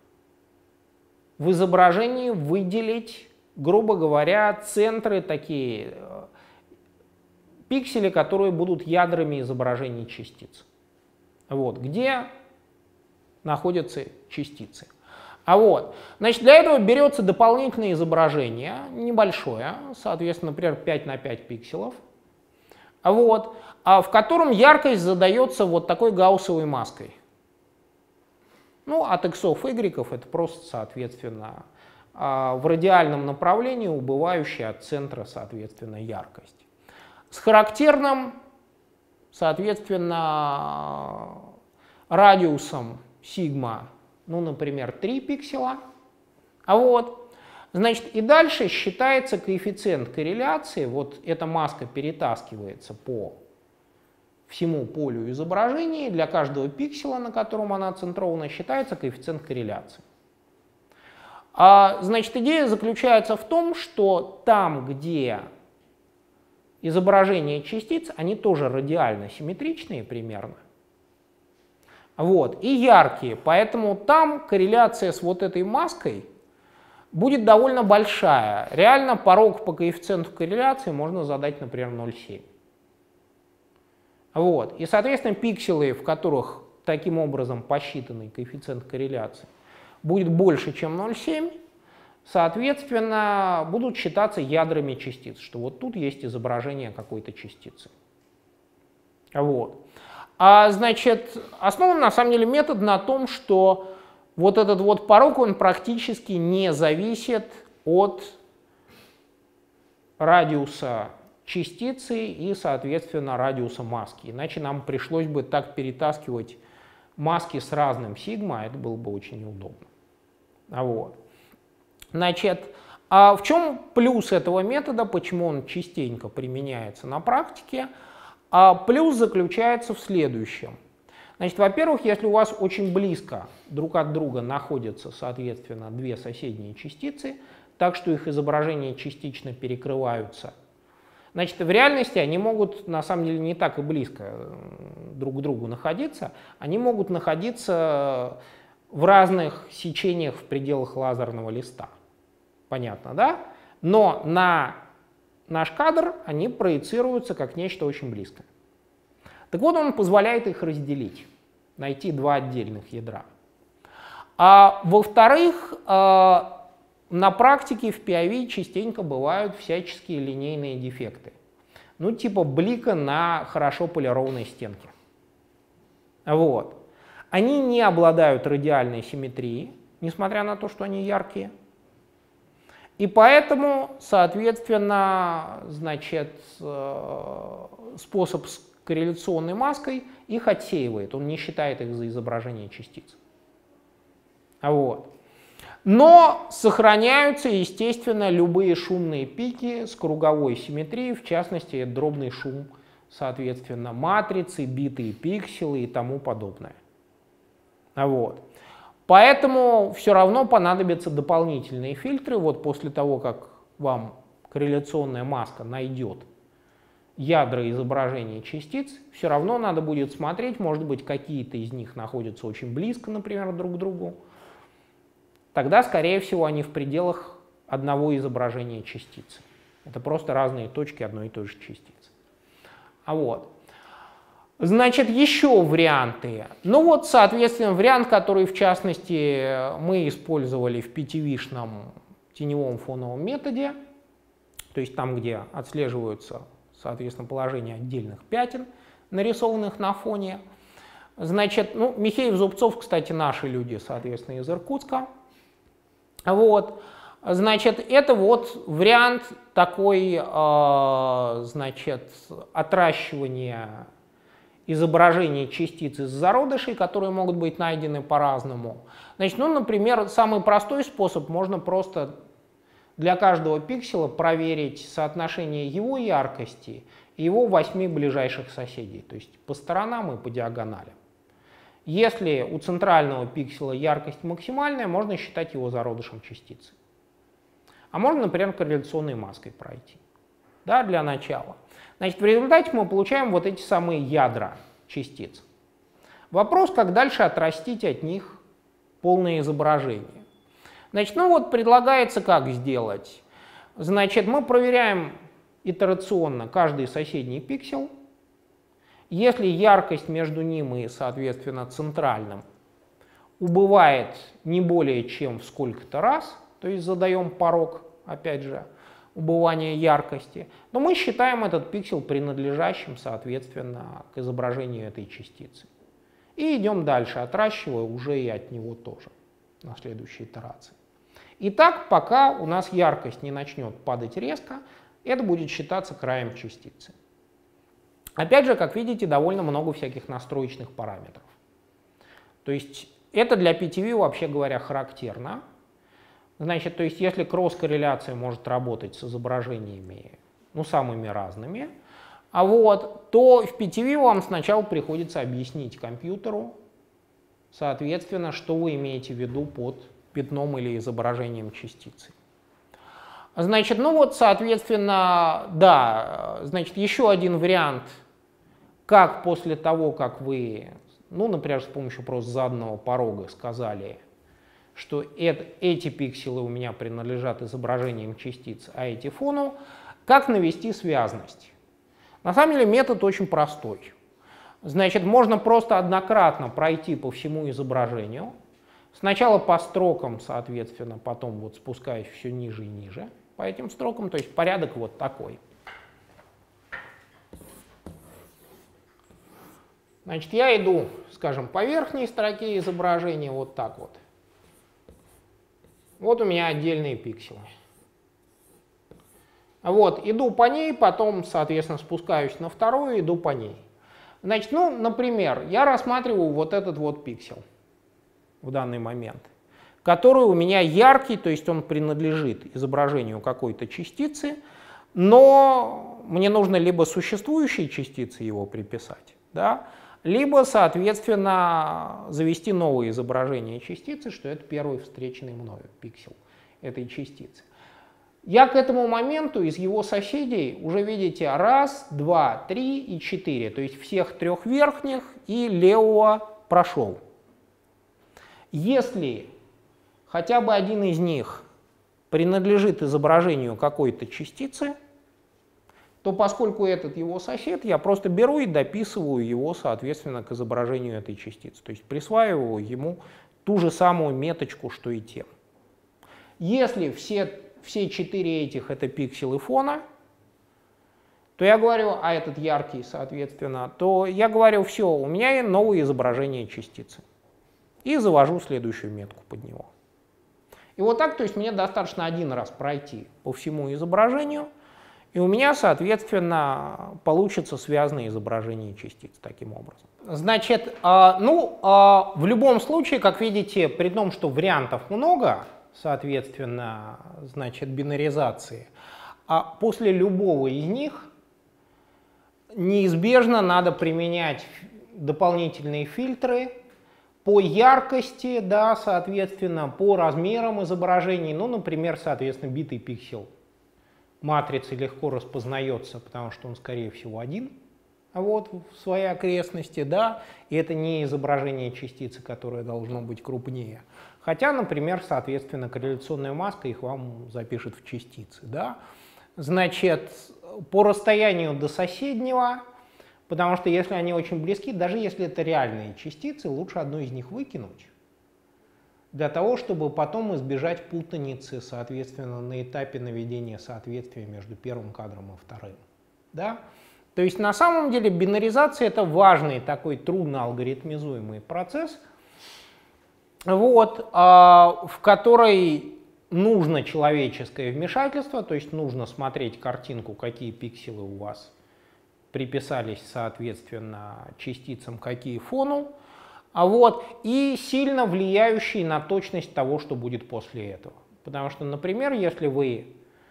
в изображении выделить, грубо говоря, центры, такие э, пиксели, которые будут ядрами изображений частиц. Вот, где находятся частицы. А вот, значит, для этого берется дополнительное изображение, небольшое, соответственно, например, пять на пять пикселов, вот, а в котором яркость задается вот такой гауссовой маской. Ну, от x of y это просто, соответственно, в радиальном направлении убывающая от центра, соответственно, яркость. С характерным, соответственно, радиусом сигма, ну, например, три пикселя. А вот, значит, и дальше считается коэффициент корреляции. Вот эта маска перетаскивается по всему полю изображения, и для каждого пикселя, на котором она центрована, считается коэффициент корреляции. А, значит, идея заключается в том, что там, где изображения частиц, они тоже радиально симметричные примерно, вот, и яркие, поэтому там корреляция с вот этой маской будет довольно большая. Реально порог по коэффициенту корреляции можно задать, например, ноль целых семь десятых. Вот. И, соответственно, пикселы, в которых таким образом посчитанный коэффициент корреляции будет больше, чем ноль целых семь десятых, соответственно, будут считаться ядрами частиц, что вот тут есть изображение какой-то частицы. Вот. А, значит, основан на самом деле метод на том, что вот этот вот порог, он практически не зависит от радиуса частицы и, соответственно, радиуса маски. Иначе нам пришлось бы так перетаскивать маски с разным сигма, это было бы очень неудобно. Вот. Значит, а в чем плюс этого метода, почему он частенько применяется на практике? А плюс заключается в следующем. Значит, во-первых, если у вас очень близко друг от друга находятся, соответственно, две соседние частицы, так что их изображения частично перекрываются, значит, в реальности они могут, на самом деле, не так и близко друг к другу находиться, они могут находиться в разных сечениях в пределах лазерного листа. Понятно, да? Но на наш кадр они проецируются как нечто очень близкое. Так вот, он позволяет их разделить, найти два отдельных ядра. А во-вторых, на практике в пи ай ви частенько бывают всяческие линейные дефекты. Ну, типа блика на хорошо полированной стенке. Вот. Они не обладают радиальной симметрией, несмотря на то, что они яркие. И поэтому, соответственно, значит, способ с корреляционной маской их отсеивает, он не считает их за изображение частиц. Вот. Но сохраняются, естественно, любые шумные пики с круговой симметрией, в частности, дробный шум, соответственно, матрицы, битые пикселы и тому подобное. Вот. Поэтому все равно понадобятся дополнительные фильтры. Вот после того, как вам корреляционная маска найдет ядра изображения частиц, все равно надо будет смотреть, может быть, какие-то из них находятся очень близко, например, друг к другу. Тогда, скорее всего, они в пределах одного изображения частицы. Это просто разные точки одной и той же частицы. А вот. Значит, еще варианты. Ну вот, соответственно, вариант, который, в частности, мы использовали в пи ти ви-шном теневом фоновом методе, то есть там, где отслеживаются, соответственно, положение отдельных пятен, нарисованных на фоне. Значит, ну, Михеев, Зубцов, кстати, наши люди, соответственно, из Иркутска. Вот. Значит, это вот вариант такой, э, значит, отращивания изображений частиц из зародышей, которые могут быть найдены по-разному. Значит, ну, например, самый простой способ, можно просто для каждого пикселя проверить соотношение его яркости и его восьми ближайших соседей, то есть по сторонам и по диагонали. Если у центрального пикселя яркость максимальная, можно считать его зародышем частицы. А можно, например, корреляционной маской пройти, да, для начала. Значит, в результате мы получаем вот эти самые ядра частиц. Вопрос, как дальше отрастить от них полное изображение. Значит, ну вот предлагается как сделать. Значит, мы проверяем итерационно каждый соседний пиксель. Если яркость между ним и, соответственно, центральным убывает не более чем в сколько-то раз, то есть задаем порог, опять же, убывания яркости, то мы считаем этот пиксель принадлежащим, соответственно, к изображению этой частицы. И идем дальше, отращивая уже и от него тоже на следующей итерации. И так, пока у нас яркость не начнет падать резко, это будет считаться краем частицы. Опять же, как видите, довольно много всяких настроечных параметров. То есть это для пи ти ви, вообще говоря, характерно. Значит, то есть если кросс-корреляция может работать с изображениями, ну, самыми разными, а вот, то в пи ти ви вам сначала приходится объяснить компьютеру, соответственно, что вы имеете в виду под пятном или изображением частицы. Значит, ну вот, соответственно, да, значит, еще один вариант, как после того, как вы, ну, например, с помощью просто заданного порога сказали, что это, эти пикселы у меня принадлежат изображениям частиц, а эти фону, как навести связность. На самом деле метод очень простой. Значит, можно просто однократно пройти по всему изображению, сначала по строкам, соответственно, потом вот спускаясь все ниже и ниже по этим строкам, то есть порядок вот такой. Значит, я иду, скажем, по верхней строке изображения вот так вот. Вот у меня отдельные пикселы. Вот, иду по ней, потом, соответственно, спускаюсь на вторую, иду по ней. Значит, ну, например, я рассматриваю вот этот вот пиксель в данный момент, который у меня яркий, то есть он принадлежит изображению какой-то частицы, но мне нужно либо существующей частице его приписать, да, либо, соответственно, завести новое изображение частицы, что это первый встреченный мною пиксель этой частицы. Я к этому моменту из его соседей уже, видите, раз, два, три и четыре, то есть всех трех верхних и левого прошел. Если хотя бы один из них принадлежит изображению какой-то частицы, то поскольку этот его сосед, я просто беру и дописываю его, соответственно, к изображению этой частицы. То есть присваиваю ему ту же самую меточку, что и тем. Если все, все четыре этих это пикселы фона, то я говорю, а этот яркий, соответственно, то я говорю, все, у меня новое изображение частицы. И завожу следующую метку под него. И вот так, то есть мне достаточно один раз пройти по всему изображению, и у меня, соответственно, получится связанное изображение частиц таким образом. Значит, э, ну, э, в любом случае, как видите, при том, что вариантов много, соответственно, значит, бинаризации, а после любого из них неизбежно надо применять дополнительные фильтры по яркости, да, соответственно, по размерам изображений, ну, например, соответственно, битый пиксель матрицы легко распознается, потому что он, скорее всего, один вот, в своей окрестности, да, и это не изображение частицы, которое должно быть крупнее. Хотя, например, соответственно, корреляционная маска их вам запишет в частицы, да. Значит, по расстоянию до соседнего, потому что если они очень близки, даже если это реальные частицы, лучше одну из них выкинуть, для того, чтобы потом избежать путаницы, соответственно, на этапе наведения соответствия между первым кадром и вторым. Да? То есть на самом деле бинаризация — это важный такой трудно алгоритмизуемый процесс, вот, а, в который нужно человеческое вмешательство, то есть нужно смотреть картинку, какие пикселы у вас приписались, соответственно, частицам, какие фону, а вот, и сильно влияющий на точность того, что будет после этого. Потому что, например, если вы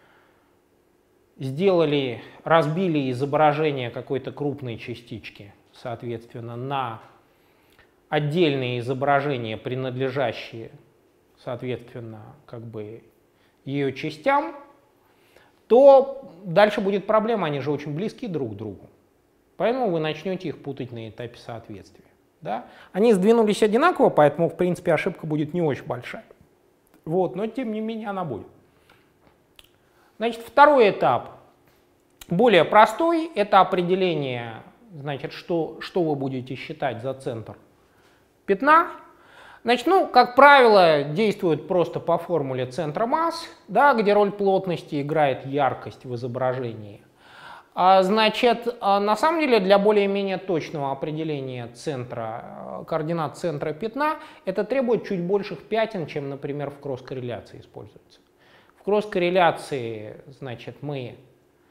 сделали, разбили изображение какой-то крупной частички, соответственно, на отдельные изображения, принадлежащие, соответственно, как бы ее частям, то дальше будет проблема, они же очень близки друг к другу. Поэтому вы начнете их путать на этапе соответствия. Да? Они сдвинулись одинаково, поэтому, в принципе, ошибка будет не очень большая. Вот, но, тем не менее, она будет. Значит, второй этап, более простой, это определение, значит, что, что вы будете считать за центр пятна. Значит, ну, как правило, действует просто по формуле центра масс, да, где роль плотности играет яркость в изображении. А, значит, на самом деле для более-менее точного определения центра, координат центра пятна это требует чуть больших пятен, чем, например, в кросс-корреляции используется. В кросс-корреляции, значит, мы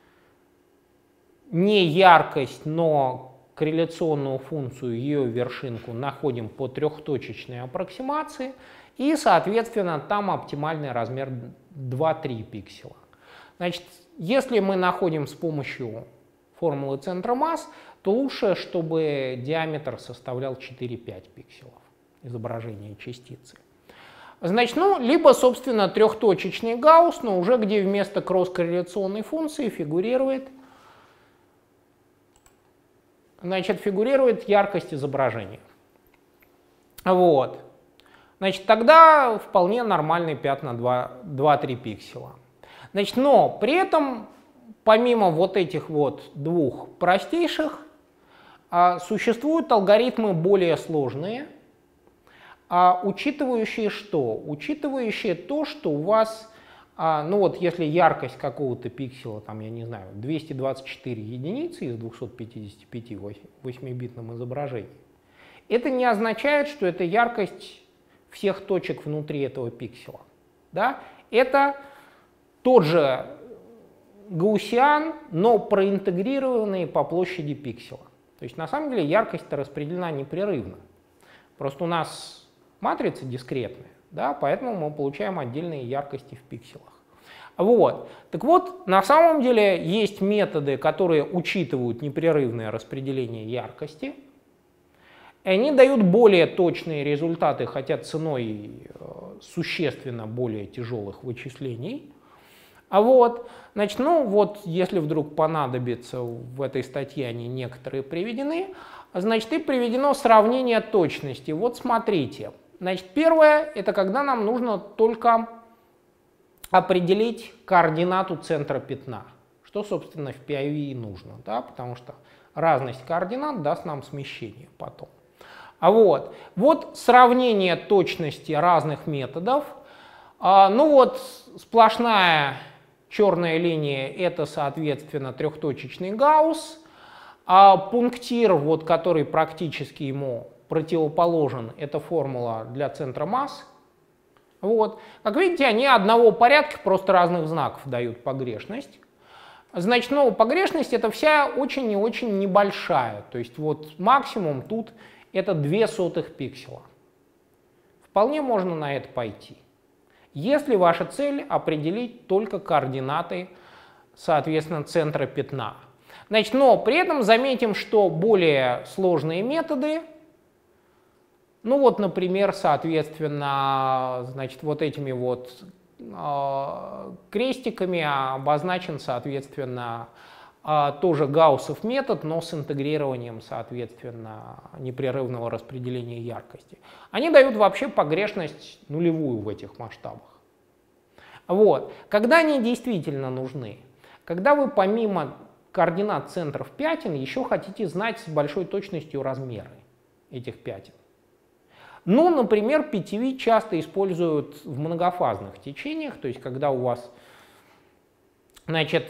не яркость, но корреляционную функцию, ее вершинку находим по трехточечной аппроксимации, и, соответственно, там оптимальный размер два-три пикселя. Значит, если мы находим с помощью формулы центра масс, то лучше, чтобы диаметр составлял четыре-пять пикселов изображения частицы. Значит, ну, либо, собственно, трехточечный Гаусс, но уже где вместо кросс-корреляционной функции фигурирует, значит, фигурирует яркость изображения. Вот. Значит, тогда вполне нормальные пятна два-три пикселя. Значит, но при этом, помимо вот этих вот двух простейших, существуют алгоритмы более сложные, а учитывающие что? Учитывающие то, что у вас, а, ну вот если яркость какого-то пикселя, там, я не знаю, двести двадцать четыре единицы из двухсот пятидесяти пяти в восьмибитном изображении, это не означает, что это яркость всех точек внутри этого пикселя. Да? Это тот же гаусиан, но проинтегрированный по площади пикселя. То есть на самом деле яркость-то распределена непрерывно. Просто у нас матрица дискретная, да, поэтому мы получаем отдельные яркости в пикселах. Вот. Так вот, на самом деле есть методы, которые учитывают непрерывное распределение яркости, и они дают более точные результаты, хотя ценой существенно более тяжелых вычислений. А вот, значит, ну вот, если вдруг понадобится, в этой статье они некоторые приведены, значит, и приведено сравнение точности. Вот смотрите. Значит, первое, это когда нам нужно только определить координату центра пятна, что, собственно, в пи ай ви и нужно, да, потому что разность координат даст нам смещение потом. А вот, вот сравнение точности разных методов. А, ну вот, сплошная черная линия — это, соответственно, трехточечный Гаусс, а пунктир, вот, который практически ему противоположен, это формула для центра масс. Вот. Как видите, они одного порядка, просто разных знаков дают погрешность. Значит, ну, погрешность это вся очень и очень небольшая. То есть вот максимум тут это две сотых пикселя. Вполне можно на это пойти. Если ваша цель определить только координаты, соответственно, центра пятна. Значит, но при этом заметим, что более сложные методы, ну вот, например, соответственно, значит, вот этими вот э, крестиками обозначен, соответственно, э, тоже Гауссов метод, но с интегрированием, соответственно, непрерывного распределения яркости. Они дают вообще погрешность нулевую в этих масштабах. Вот. Когда они действительно нужны? Когда вы помимо координат центров пятен еще хотите знать с большой точностью размеры этих пятен. Ну, например, пи ти ви часто используют в многофазных течениях, то есть когда у вас, значит,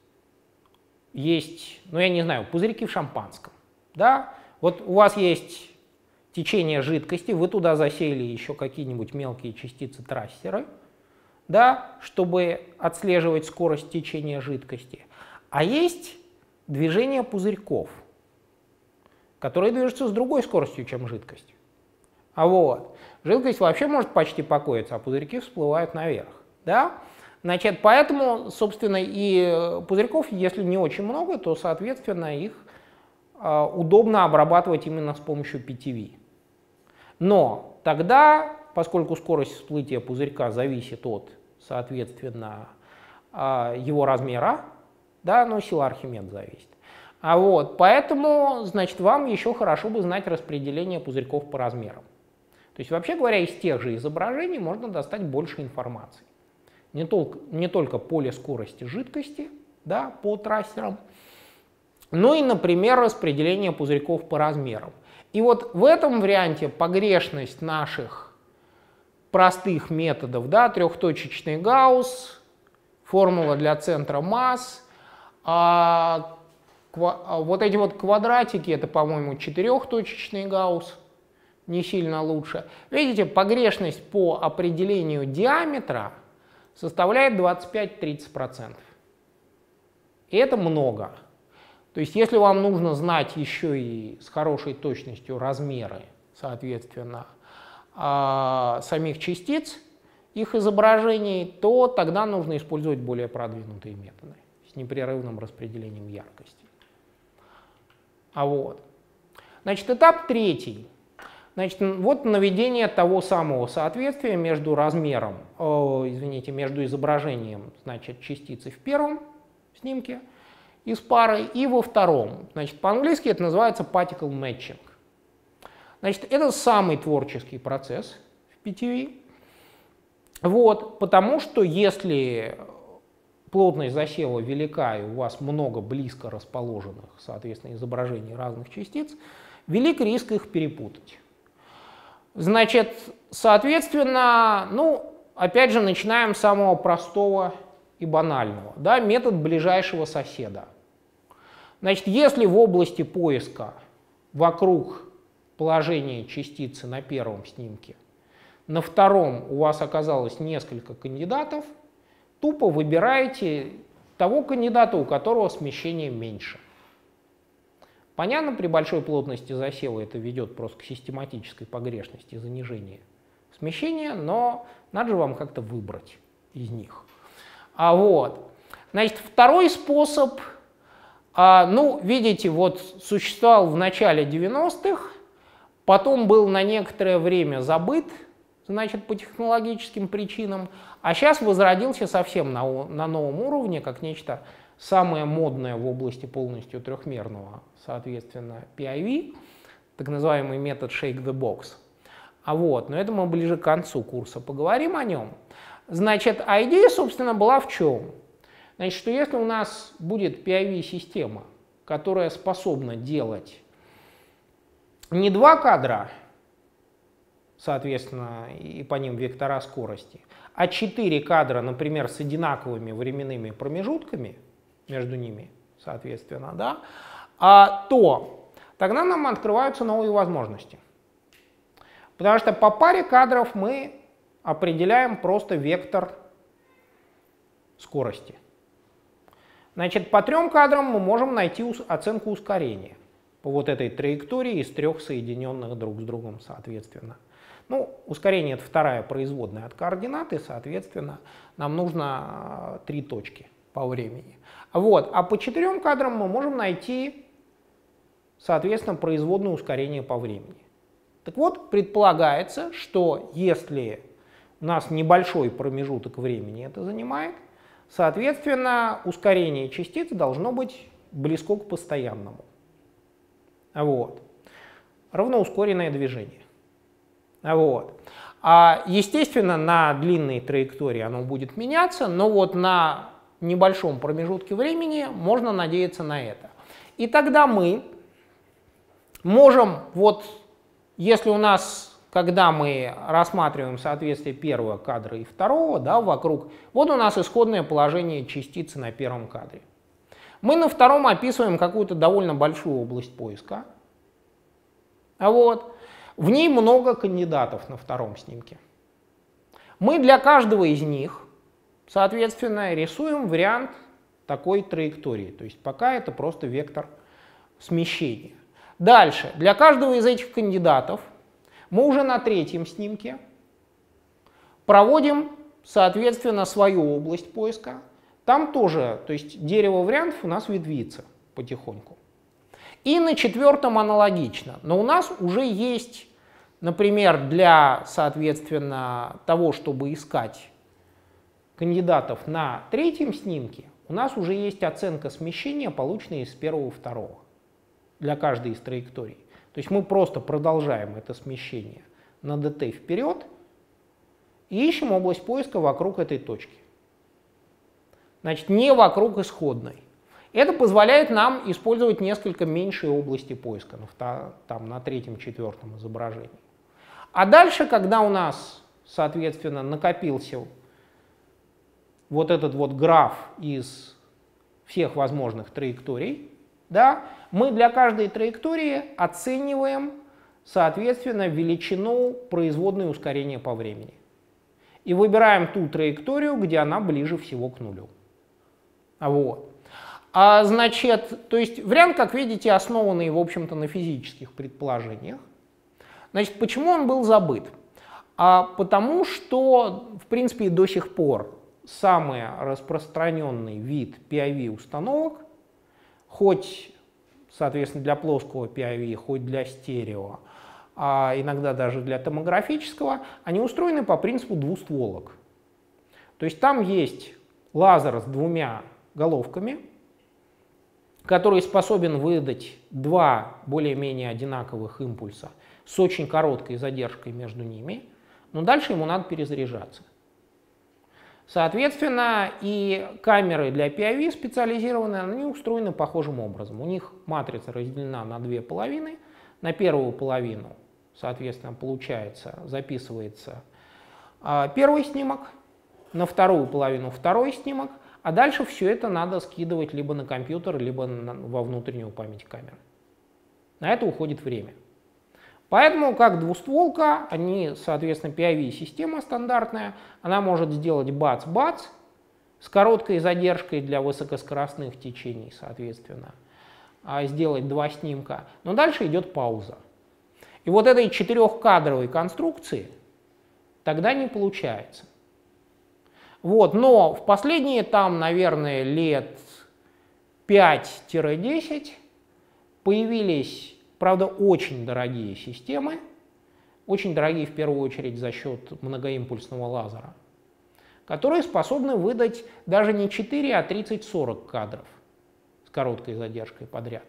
есть, ну я не знаю, пузырьки в шампанском, да, вот у вас есть течение жидкости, вы туда засеяли еще какие-нибудь мелкие частицы трассеры, да, чтобы отслеживать скорость течения жидкости, а есть движение пузырьков, которые движутся с другой скоростью, чем жидкость. А вот, жидкость вообще может почти покоиться, а пузырьки всплывают наверх. Да? Значит, поэтому, собственно, и пузырьков, если не очень много, то, соответственно, их э, удобно обрабатывать именно с помощью пи ти ви. Но тогда, поскольку скорость всплытия пузырька зависит от, соответственно, э, его размера, да, но сила Архимеда зависит. А вот, поэтому, значит, вам еще хорошо бы знать распределение пузырьков по размерам. То есть, вообще говоря, из тех же изображений можно достать больше информации. Не только, не только поле скорости жидкости, да, по трассерам, но и, например, распределение пузырьков по размерам. И вот в этом варианте погрешность наших простых методов, да, трехточечный Гаусс, формула для центра масс, а, ква, вот эти вот квадратики, это, по-моему, четырехточечный Гаусс, не сильно лучше. Видите, погрешность по определению диаметра составляет двадцать пять-тридцать процентов. И это много. То есть если вам нужно знать еще и с хорошей точностью размеры, соответственно, самих частиц, их изображений, то тогда нужно использовать более продвинутые методы с непрерывным распределением яркости. А вот. Значит, этап третий. Значит, вот наведение того самого соответствия между размером, о, извините, между изображением, значит, частицы в первом снимке из пары и во втором. Значит, по-английски это называется particle matching. Значит, это самый творческий процесс в пи ти ви. Вот, потому что если плотность засева велика и у вас много близко расположенных, соответственно, изображений разных частиц, велик риск их перепутать. Значит, соответственно, ну, опять же, начинаем с самого простого и банального, да, метод ближайшего соседа. Значит, если в области поиска вокруг положения частицы на первом снимке, на втором у вас оказалось несколько кандидатов, тупо выбираете того кандидата, у которого смещение меньше. Понятно, при большой плотности засева это ведет просто к систематической погрешности занижения смещения, но надо же вам как-то выбрать из них. А вот, значит, второй способ, а, ну, видите, вот существовал в начале девяностых, потом был на некоторое время забыт, значит, по технологическим причинам, а сейчас возродился совсем на, на новом уровне, как нечто самое модное в области полностью трехмерного, соответственно, пи ай ви, так называемый метод Shake the Box. А вот, но это мы ближе к концу курса поговорим о нем. Значит, а идея, собственно, была в чем? Значит, что если у нас будет пи ай ви-система, которая способна делать не два кадра, соответственно, и по ним вектора скорости, а четыре кадра, например, с одинаковыми временными промежутками между ними, соответственно, да, а, то тогда нам открываются новые возможности. Потому что по паре кадров мы определяем просто вектор скорости. Значит, по трем кадрам мы можем найти оценку ускорения по вот этой траектории из трех соединенных друг с другом, соответственно. Ну, ускорение — это вторая производная от координаты, соответственно, нам нужно три точки по времени. Вот. А по четырем кадрам мы можем найти, соответственно, производное ускорение по времени. Так вот, предполагается, что если у нас небольшой промежуток времени это занимает, соответственно, ускорение частиц должно быть близко к постоянному. Вот. Равноускоренное движение. Вот. А, естественно, на длинной траектории оно будет меняться, но вот на небольшом промежутке времени можно надеяться на это. И тогда мы можем, вот если у нас, когда мы рассматриваем соответствие первого кадра и второго, да, вокруг, вот у нас исходное положение частицы на первом кадре. Мы на втором описываем какую-то довольно большую область поиска. А вот в ней много кандидатов на втором снимке. Мы для каждого из них, соответственно, рисуем вариант такой траектории. То есть пока это просто вектор смещения. Дальше. Для каждого из этих кандидатов мы уже на третьем снимке проводим, соответственно, свою область поиска. Там тоже, то есть дерево вариантов у нас ветвится потихоньку. И на четвертом аналогично. Но у нас уже есть, например, для, соответственно, того, чтобы искать кандидатов на третьем снимке, у нас уже есть оценка смещения, полученная из первого и второго, для каждой из траекторий. То есть мы просто продолжаем это смещение на dt вперед и ищем область поиска вокруг этой точки. Значит, не вокруг исходной. Это позволяет нам использовать несколько меньшие области поиска на, там, на третьем-четвертом изображении. А дальше, когда у нас, соответственно, накопился вот этот вот граф из всех возможных траекторий, да, мы для каждой траектории оцениваем, соответственно, величину производной ускорения по времени. И выбираем ту траекторию, где она ближе всего к нулю. Вот. А, значит, то есть вариант, как видите, основанный, в общем-то, на физических предположениях. Значит, почему он был забыт? А потому что, в принципе, до сих пор самый распространенный вид пи ай ви-установок, хоть, соответственно, для плоского пи ай ви, хоть для стерео, а иногда даже для томографического, они устроены по принципу двустволок. То есть там есть лазер с двумя головками, который способен выдать два более-менее одинаковых импульса с очень короткой задержкой между ними, но дальше ему надо перезаряжаться. Соответственно, и камеры для пи ай ви специализированные, они устроены похожим образом. У них матрица разделена на две половины. На первую половину, соответственно, получается, записывается а, первый снимок, на вторую половину второй снимок, а дальше все это надо скидывать либо на компьютер, либо на, во внутреннюю память камеры. На это уходит время. Поэтому, как двустволка, они, соответственно, пи ай ви-система стандартная, она может сделать бац-бац с короткой задержкой для высокоскоростных течений, соответственно, сделать два снимка, но дальше идет пауза. И вот этой четырехкадровой конструкции тогда не получается. Вот, но в последние там, наверное, лет пять-десять появились, правда, очень дорогие системы, очень дорогие в первую очередь за счет многоимпульсного лазера, которые способны выдать даже не четыре, а тридцать-сорок кадров с короткой задержкой подряд.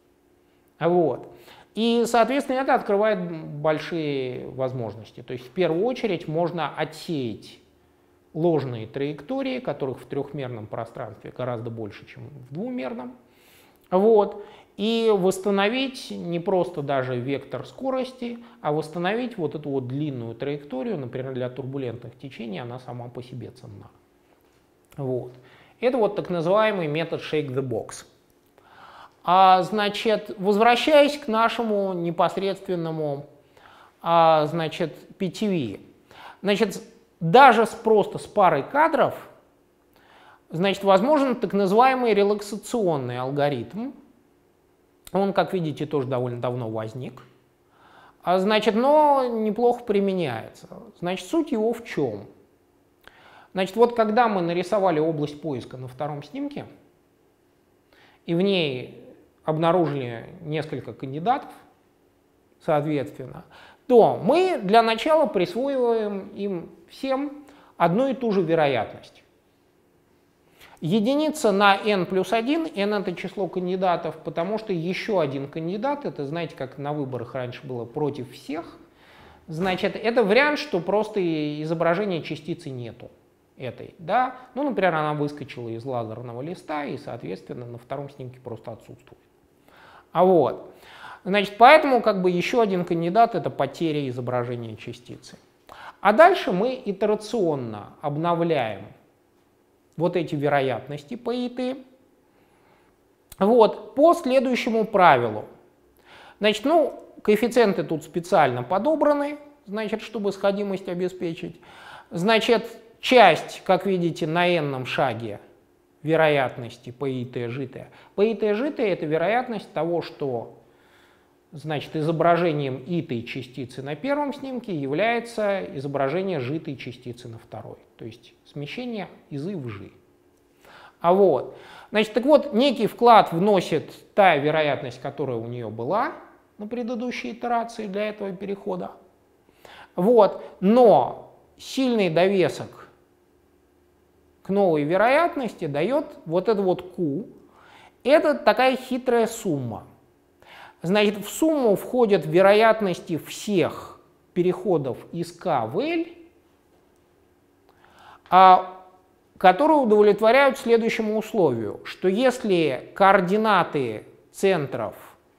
Вот. И, соответственно, это открывает большие возможности. То есть, в первую очередь, можно отсеять ложные траектории, которых в трехмерном пространстве гораздо больше, чем в двумерном. Вот. И восстановить не просто даже вектор скорости, а восстановить вот эту вот длинную траекторию, например, для турбулентных течений, она сама по себе ценна. Вот. Это вот так называемый метод shake the box. А, значит, возвращаясь к нашему непосредственному, а, значит, пи ти ви. Значит, даже с, просто с парой кадров, значит, возможен так называемый релаксационный алгоритм. Он, как видите, тоже довольно давно возник. А, значит, но неплохо применяется. Значит, суть его в чем? Значит, вот когда мы нарисовали область поиска на втором снимке, и в ней обнаружили несколько кандидатов, соответственно, то мы для начала присваиваем им всем одну и ту же вероятность. Единица на n плюс один, n это число кандидатов, потому что еще один кандидат, это, знаете, как на выборах раньше было против всех, значит, это вариант, что просто изображения частицы нету этой, да, ну, например, она выскочила из лазерного листа и, соответственно, на втором снимке просто отсутствует. А вот, значит, поэтому как бы еще один кандидат — это потеря изображения частицы. А дальше мы итерационно обновляем вот эти вероятности по и тэ вот, по следующему правилу. Значит, ну, коэффициенты тут специально подобраны, значит, чтобы сходимость обеспечить. Значит, часть, как видите, на n-ном шаге вероятности по и тэ житая. По и тэ житая — это вероятность того, что, значит, изображением итой частицы на первом снимке является изображение житой частицы на второй. То есть смещение из и в жи. А вот, значит, так вот, некий вклад вносит та вероятность, которая у нее была на предыдущей итерации для этого перехода. Вот, но сильный довесок к новой вероятности дает вот это вот Q. Это такая хитрая сумма. Значит, в сумму входят вероятности всех переходов из К в L, а, которые удовлетворяют следующему условию, что если координаты центров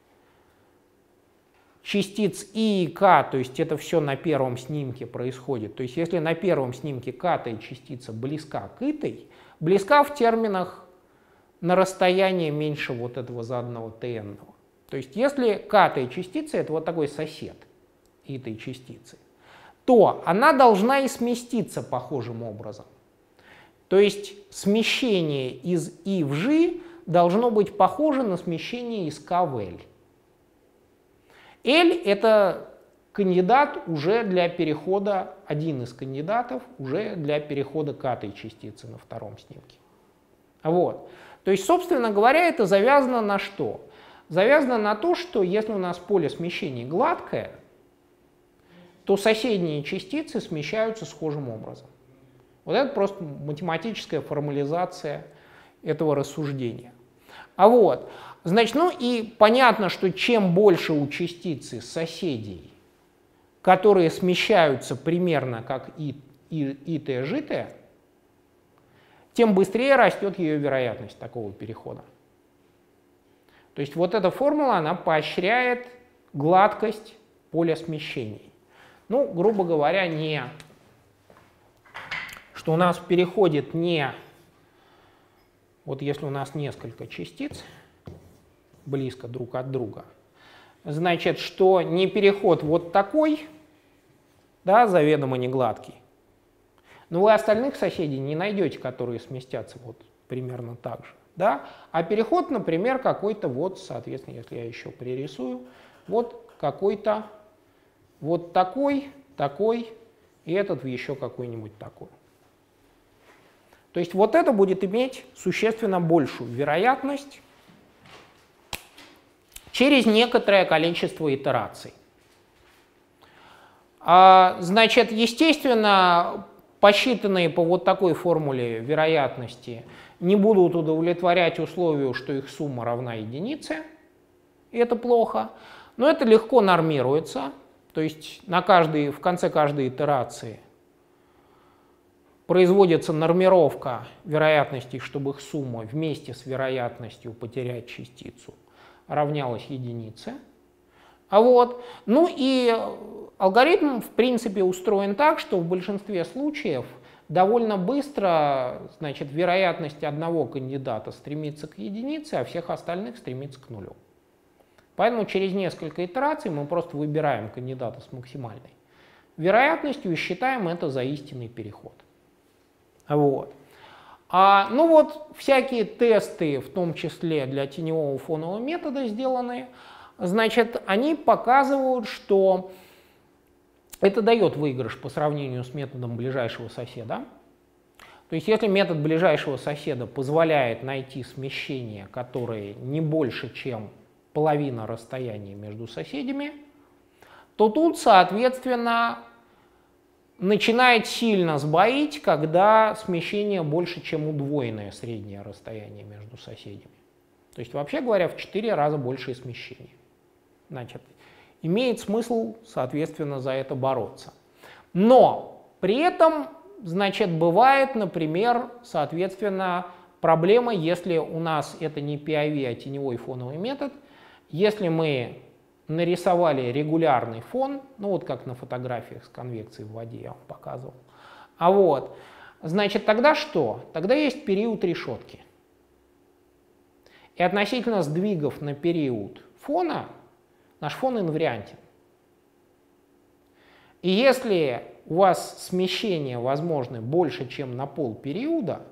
частиц I и K, то есть это все на первом снимке происходит, то есть если на первом снимке К-тая частица близка к И-той, близка в терминах на расстояние меньше вот этого заданного Тн-ного. То есть если К-тая частица — это вот такой сосед И-той частицы, то она должна и сместиться похожим образом. То есть смещение из И в Ж должно быть похоже на смещение из К в Л. L — это кандидат уже для перехода, один из кандидатов уже для перехода К-той частицы на втором снимке. Вот. То есть, собственно говоря, это завязано на что? Завязано на то, что если у нас поле смещений гладкое, то соседние частицы смещаются схожим образом. Вот это просто математическая формализация этого рассуждения. А вот, значит, ну и понятно, что чем больше у частицы соседей, которые смещаются примерно как и, и, и t, ж, t, тем быстрее растет ее вероятность такого перехода. То есть вот эта формула, она поощряет гладкость поля смещений. Ну, грубо говоря, не, что у нас переходит не, вот если у нас несколько частиц близко друг от друга, значит, что не переход вот такой, да, заведомо не гладкий, но вы остальных соседей не найдете, которые сместятся вот примерно так же. Да? А переход, например, какой-то вот, соответственно, если я еще пририсую, вот какой-то вот такой, такой, и этот еще какой-нибудь такой. То есть вот это будет иметь существенно большую вероятность через некоторое количество итераций. А, значит, естественно, посчитанные по вот такой формуле вероятности не будут удовлетворять условию, что их сумма равна единице, и это плохо, но это легко нормируется, то есть на каждой, в конце каждой итерации производится нормировка вероятностей, чтобы их сумма вместе с вероятностью потерять частицу равнялась единице. А вот, ну и алгоритм в принципе устроен так, что в большинстве случаев довольно быстро, значит, вероятность одного кандидата стремится к единице, а всех остальных стремится к нулю. Поэтому через несколько итераций мы просто выбираем кандидата с максимальной вероятностью и считаем это за истинный переход. Вот. А, ну вот, всякие тесты, в том числе для теневого фонового метода сделанные, значит, они показывают, что это дает выигрыш по сравнению с методом ближайшего соседа. То есть если метод ближайшего соседа позволяет найти смещения, которые не больше, чем половина расстояния между соседями, то тут, соответственно, начинает сильно сбоить, когда смещение больше, чем удвоенное среднее расстояние между соседями. То есть, вообще говоря, в четыре раза большее смещение. Значит, имеет смысл, соответственно, за это бороться. Но при этом, значит, бывает, например, соответственно, проблема, если у нас это не пи ай ви, а теневой фоновый метод, если мы нарисовали регулярный фон, ну вот как на фотографиях с конвекцией в воде я вам показывал, а вот, значит, тогда что? Тогда есть период решетки. И относительно сдвигов на период фона наш фон инвариантен. И если у вас смещения возможны больше, чем на полпериода,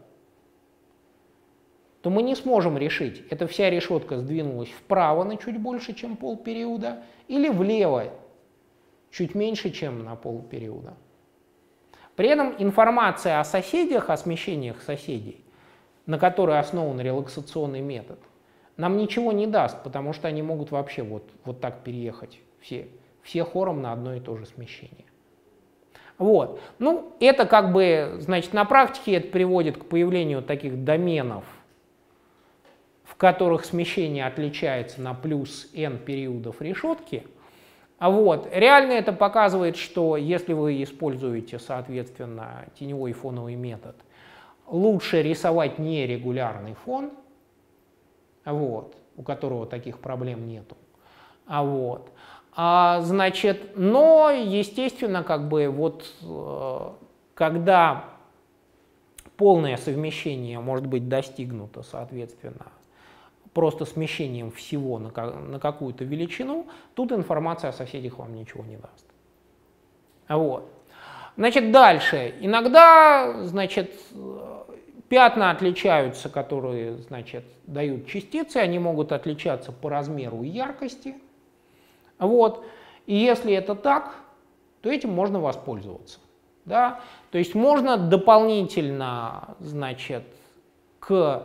то мы не сможем решить, эта вся решетка сдвинулась вправо на чуть больше, чем полпериода, или влево чуть меньше, чем на полпериода. При этом информация о соседях, о смещениях соседей, на которой основан релаксационный метод, нам ничего не даст, потому что они могут вообще вот, вот так переехать все, все хором на одно и то же смещение. Вот. Ну, это как бы, значит, на практике это приводит к появлению таких доменов, в которых смещение отличается на плюс n периодов решетки. А вот, реально это показывает, что если вы используете, соответственно, теневой фоновый метод, лучше рисовать нерегулярный фон, вот, у которого таких проблем нету. А вот, а, значит, но, естественно, как бы вот, когда полное совмещение может быть достигнуто, соответственно, просто смещением всего на, на какую-то величину, тут информация о соседях вам ничего не даст. Вот. Значит, дальше. Иногда, значит, пятна отличаются, которые, значит, дают частицы, они могут отличаться по размеру и яркости. Вот. И если это так, то этим можно воспользоваться. Да? То есть можно дополнительно, значит, к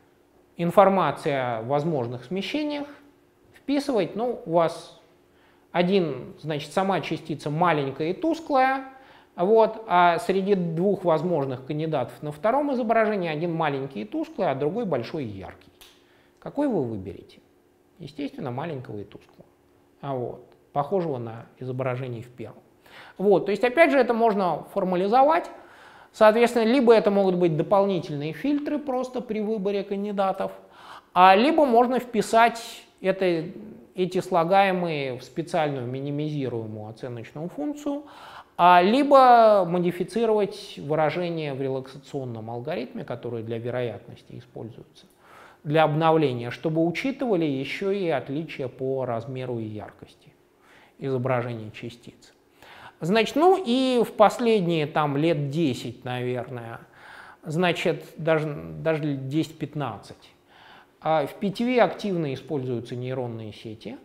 информации о возможных смещениях вписывать, ну, у вас один, значит, сама частица маленькая и тусклая, вот, а среди двух возможных кандидатов на втором изображении один маленький и тусклый, а другой большой и яркий. Какой вы выберете? Естественно, маленького и тусклого, а вот, похожего на изображение в первом. Вот, то есть, опять же, это можно формализовать. Соответственно, либо это могут быть дополнительные фильтры просто при выборе кандидатов, а либо можно вписать это, эти слагаемые в специальную минимизируемую оценочную функцию, а либо модифицировать выражение в релаксационном алгоритме, которое для вероятности используется, для обновления, чтобы учитывали еще и отличия по размеру и яркости изображения частиц. Значит, ну и в последние там лет десять, наверное, значит, даже, даже десять-пятнадцать, в Питеве активно используются нейронные сети.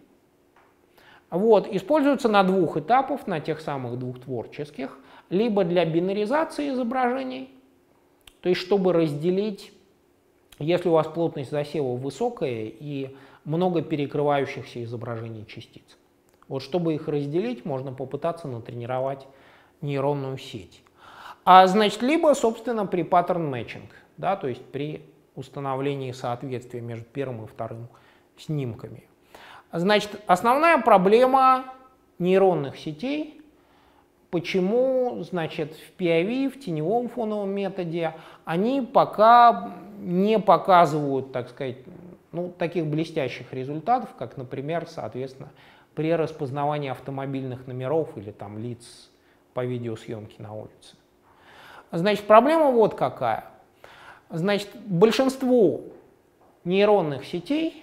Вот, используются на двух этапах, на тех самых двух творческих, либо для бинаризации изображений, то есть чтобы разделить, если у вас плотность засева высокая и много перекрывающихся изображений частиц. Вот чтобы их разделить, можно попытаться натренировать нейронную сеть. А значит, либо, собственно, при pattern matching, да, то есть при установлении соответствия между первым и вторым снимками. Значит, основная проблема нейронных сетей, почему, значит, в пи ай ви, в теневом фоновом методе, они пока не показывают, так сказать, ну, таких блестящих результатов, как, например, соответственно, при распознавании автомобильных номеров или там лиц по видеосъемке на улице. Значит, проблема вот какая. Значит, большинству нейронных сетей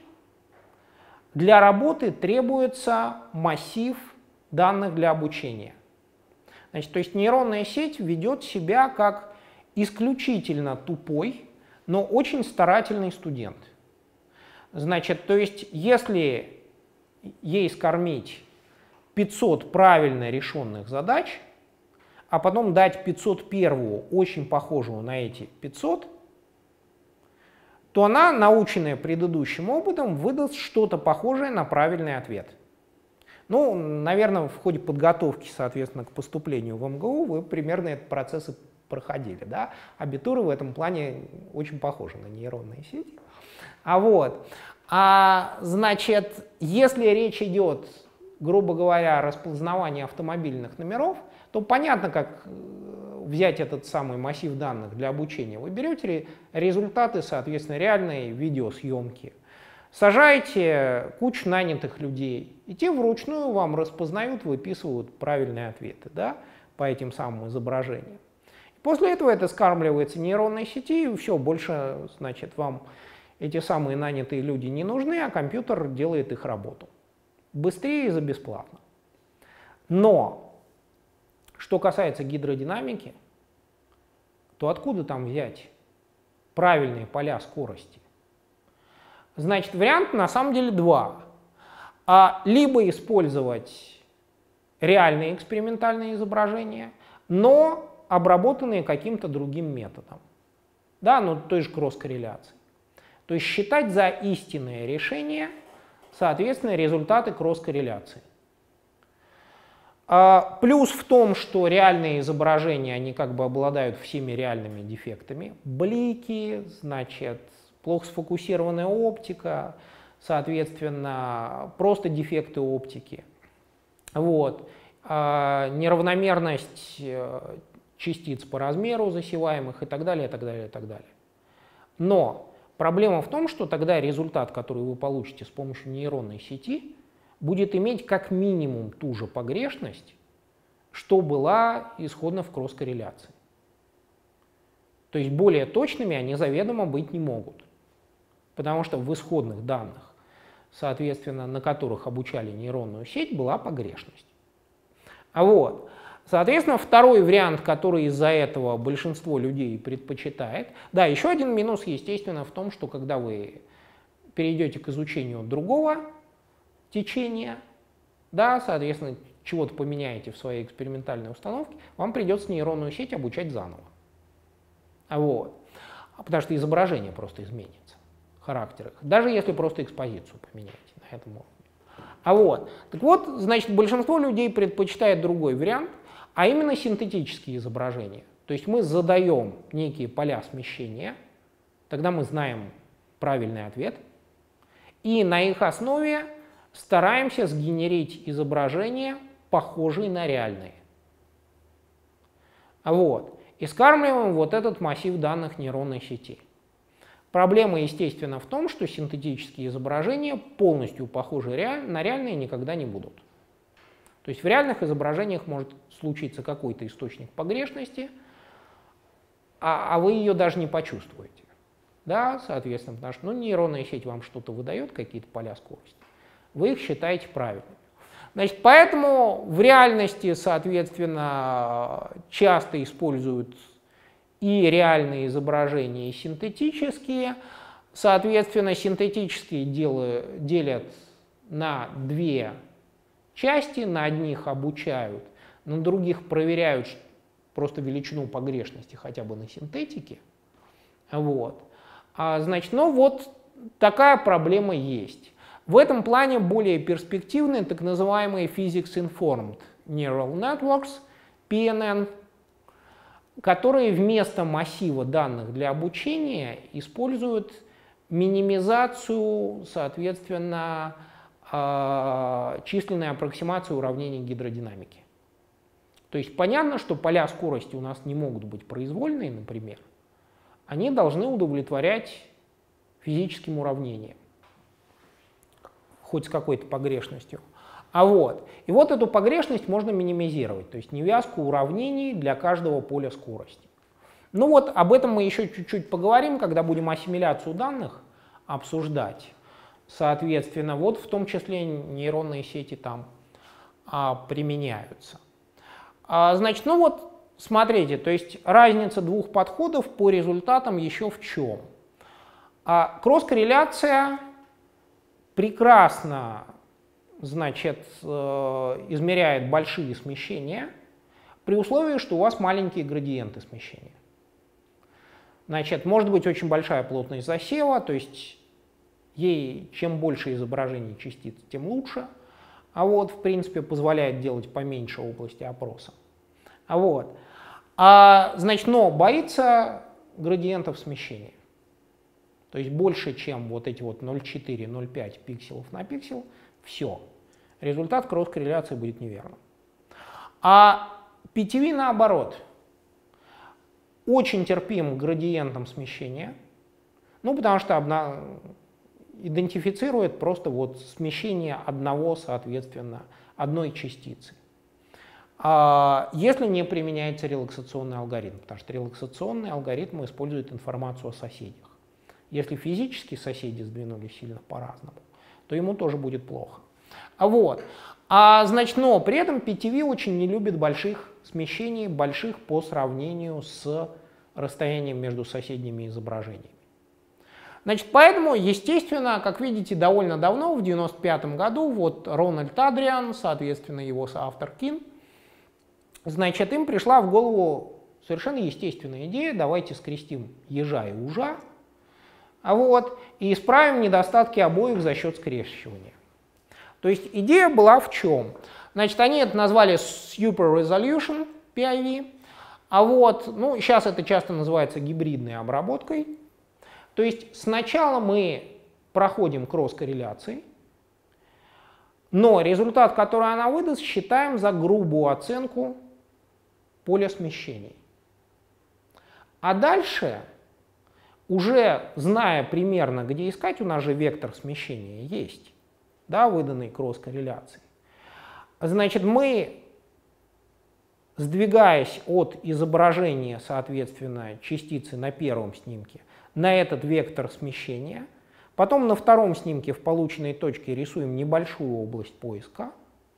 для работы требуется массив данных для обучения. Значит, то есть нейронная сеть ведет себя как исключительно тупой, но очень старательный студент. Значит, то есть если ей скормить пятьсот правильно решенных задач, а потом дать пятьсот первую, очень похожую на эти пятьсот, то она, наученная предыдущим опытом, выдаст что-то похожее на правильный ответ. Ну, наверное, в ходе подготовки, соответственно, к поступлению в эм гэ у вы примерно этот процесс и проходили, да? Абитуры в этом плане очень похожи на нейронные сети. А вот, а, значит, если речь идет, грубо говоря, о распознавании автомобильных номеров, то понятно, как взять этот самый массив данных для обучения. Вы берете результаты, соответственно, реальной видеосъемки, сажаете кучу нанятых людей, и те вручную вам распознают, выписывают правильные ответы, да, по этим самым изображениям. После этого это скармливается нейронной сети, и все, больше, значит, вам эти самые нанятые люди не нужны, а компьютер делает их работу. Быстрее и за бесплатно. Но, что касается гидродинамики, то откуда там взять правильные поля скорости? Значит, вариант на самом деле два. А либо использовать реальные экспериментальные изображения, но обработанные каким-то другим методом. Да, ну той же кросс-корреляции. То есть считать за истинное решение, соответственно, результаты кросс-корреляции. А плюс в том, что реальные изображения, они как бы обладают всеми реальными дефектами. Блики, значит, плохо сфокусированная оптика, соответственно, просто дефекты оптики. Вот. А неравномерность частиц по размеру засеваемых и так далее, и так далее, и так далее. Но проблема в том, что тогда результат, который вы получите с помощью нейронной сети, будет иметь как минимум ту же погрешность, что была исходно в кросс-корреляции. То есть более точными они заведомо быть не могут, потому что в исходных данных, соответственно, на которых обучали нейронную сеть, была погрешность. А вот, соответственно, второй вариант, который из-за этого большинство людей предпочитает. Да, еще один минус, естественно, в том, что когда вы перейдете к изучению другого течения, да, соответственно, чего-то поменяете в своей экспериментальной установке, вам придется нейронную сеть обучать заново. Вот. Потому что изображение просто изменится, характер их, даже если просто экспозицию поменяете на этом уровне. А вот. Так вот, значит, большинство людей предпочитает другой вариант, а именно синтетические изображения. То есть мы задаем некие поля смещения, тогда мы знаем правильный ответ, и на их основе стараемся сгенерить изображения, похожие на реальные. Вот. И скармливаем вот этот массив данных нейронной сети. Проблема, естественно, в том, что синтетические изображения полностью похожи на реальные никогда не будут. То есть в реальных изображениях может случиться какой-то источник погрешности, а, а вы ее даже не почувствуете. Да, соответственно, потому что ну, нейронная сеть вам что-то выдает, какие-то поля скорости. Вы их считаете правильными. Значит, поэтому в реальности, соответственно, часто используют и реальные изображения, и синтетические. Соответственно, синтетические делят на две части. На одних обучают, на других проверяют просто величину погрешности хотя бы на синтетике. Вот. А, значит, ну вот такая проблема есть. В этом плане более перспективны так называемые Physics-Informed Neural Networks, пи эн эн, которые вместо массива данных для обучения используют минимизацию, соответственно, численной аппроксимации уравнений гидродинамики. То есть понятно, что поля скорости у нас не могут быть произвольные, например. Они должны удовлетворять физическим уравнениям, хоть с какой-то погрешностью. А вот. И вот эту погрешность можно минимизировать, то есть невязку уравнений для каждого поля скорости. Ну вот, об этом мы еще чуть-чуть поговорим, когда будем ассимиляцию данных обсуждать. Соответственно, вот в том числе нейронные сети там а, применяются. А, значит, ну вот, смотрите, то есть разница двух подходов по результатам еще в чем? А, кросс-корреляция прекрасно, значит, измеряет большие смещения при условии, что у вас маленькие градиенты смещения. Значит, может быть очень большая плотность засева, то есть ей чем больше изображений частиц, тем лучше. А вот, в принципе, позволяет делать поменьше области опроса. А вот. А, значит, но боится градиентов смещения. То есть больше, чем вот эти вот ноль целых четыре — ноль целых пять пикселов на пиксел, все. Результат кросс-корреляции будет неверным. А пи ти ви наоборот. Очень терпим к градиентам смещения. Ну, потому что обна... идентифицирует просто вот смещение одного, соответственно, одной частицы. А если не применяется релаксационный алгоритм, потому что релаксационный алгоритм использует информацию о соседях. Если физически соседи сдвинулись сильно по-разному, то ему тоже будет плохо. А вот. А, значит, но при этом пи ти ви очень не любит больших смещений, больших по сравнению с расстоянием между соседними изображениями. Значит, поэтому, естественно, как видите, довольно давно, в девяносто пятом году, вот Рональд Адриан, соответственно, его соавтор Кин, значит, им пришла в голову совершенно естественная идея: давайте скрестим ежа и ужа, а вот, и исправим недостатки обоих за счет скрещивания. То есть идея была в чем? Значит, они это назвали Super Resolution пи ай ви, а вот, ну, сейчас это часто называется гибридной обработкой. То есть сначала мы проходим кросс-корреляции, но результат, который она выдаст, считаем за грубую оценку поля смещений. А дальше, уже зная примерно, где искать, у нас же вектор смещения есть, да, выданный кросс-корреляцией, значит, мы, сдвигаясь от изображения, соответственно, частицы на первом снимке на этот вектор смещения, потом на втором снимке в полученной точке рисуем небольшую область поиска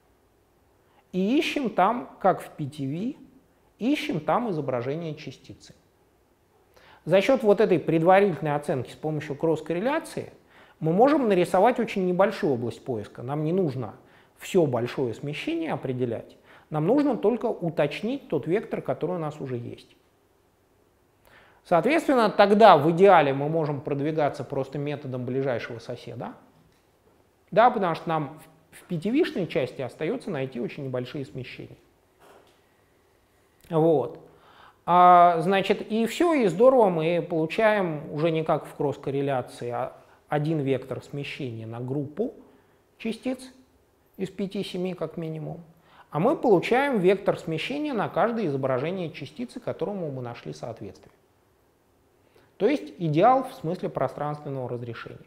и ищем там, как в пи ти ви, ищем там изображение частицы. За счет вот этой предварительной оценки с помощью кросс-корреляции мы можем нарисовать очень небольшую область поиска. Нам не нужно все большое смещение определять, нам нужно только уточнить тот вектор, который у нас уже есть. Соответственно, тогда в идеале мы можем продвигаться просто методом ближайшего соседа, да, потому что нам в пи ти ви-шной части остается найти очень небольшие смещения. Вот. А, значит, и все, и здорово, мы получаем уже не как в кросс-корреляции, а один вектор смещения на группу частиц из пяти-семи как минимум, а мы получаем вектор смещения на каждое изображение частицы, которому мы нашли соответствие. То есть идеал в смысле пространственного разрешения.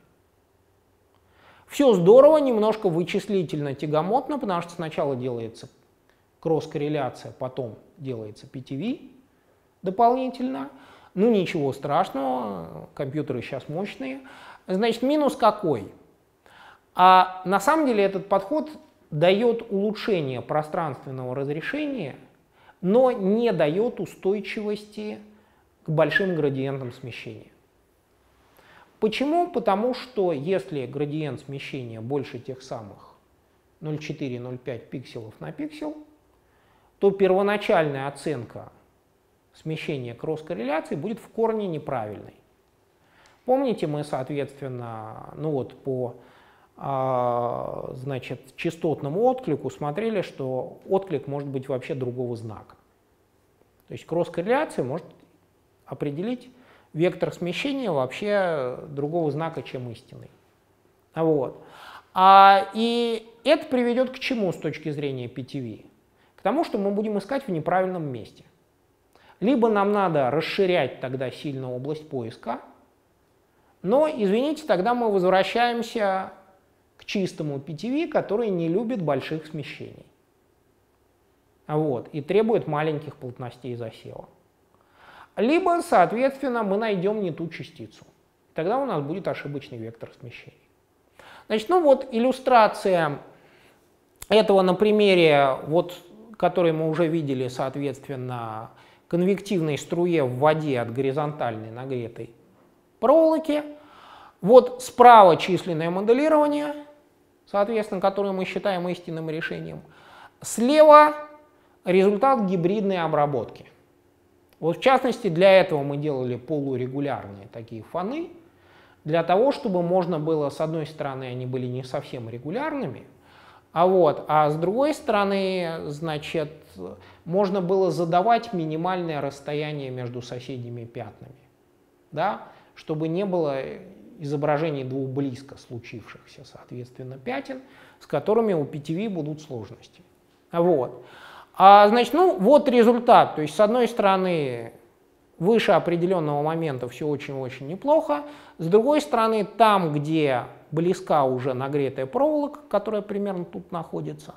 Все здорово, немножко вычислительно тягомотно, потому что сначала делается кросс-корреляция, потом делается пи ти ви дополнительно. Ну ничего страшного, компьютеры сейчас мощные. Значит, минус какой? А на самом деле этот подход дает улучшение пространственного разрешения, но не дает устойчивости к большим градиентам смещения. Почему? Потому что если градиент смещения больше тех самых ноль целых четыре десятых — ноль целых пять десятых пикселов на пиксел, то первоначальная оценка смещения кросс-корреляции будет в корне неправильной. Помните, мы, соответственно, ну вот по а, значит, частотному отклику смотрели, что отклик может быть вообще другого знака. То есть кросс-корреляция может определить вектор смещения вообще другого знака, чем истинный. Вот. А, и это приведет к чему с точки зрения пи ти ви? К тому, что мы будем искать в неправильном месте. Либо нам надо расширять тогда сильно область поиска, но, извините, тогда мы возвращаемся к чистому пи ти ви, который не любит больших смещений. Вот, и требует маленьких плотностей засева. Либо, соответственно, мы найдем не ту частицу. Тогда у нас будет ошибочный вектор смещения. Значит, ну вот иллюстрация этого на примере, вот, который мы уже видели, соответственно, конвективной струе в воде от горизонтальной нагретой проволоки. Вот справа численное моделирование, соответственно, которое мы считаем истинным решением. Слева результат гибридной обработки. Вот в частности, для этого мы делали полурегулярные такие фоны, для того, чтобы можно было, с одной стороны, они были не совсем регулярными, а, вот, а с другой стороны, значит, можно было задавать минимальное расстояние между соседними пятнами, да, чтобы не было изображений двух близко случившихся, соответственно, пятен, с которыми у пи ти ви будут сложности. Вот. А, значит, ну, вот результат. То есть, с одной стороны, выше определенного момента все очень-очень неплохо. С другой стороны, там, где близка уже нагретая проволока, которая примерно тут находится,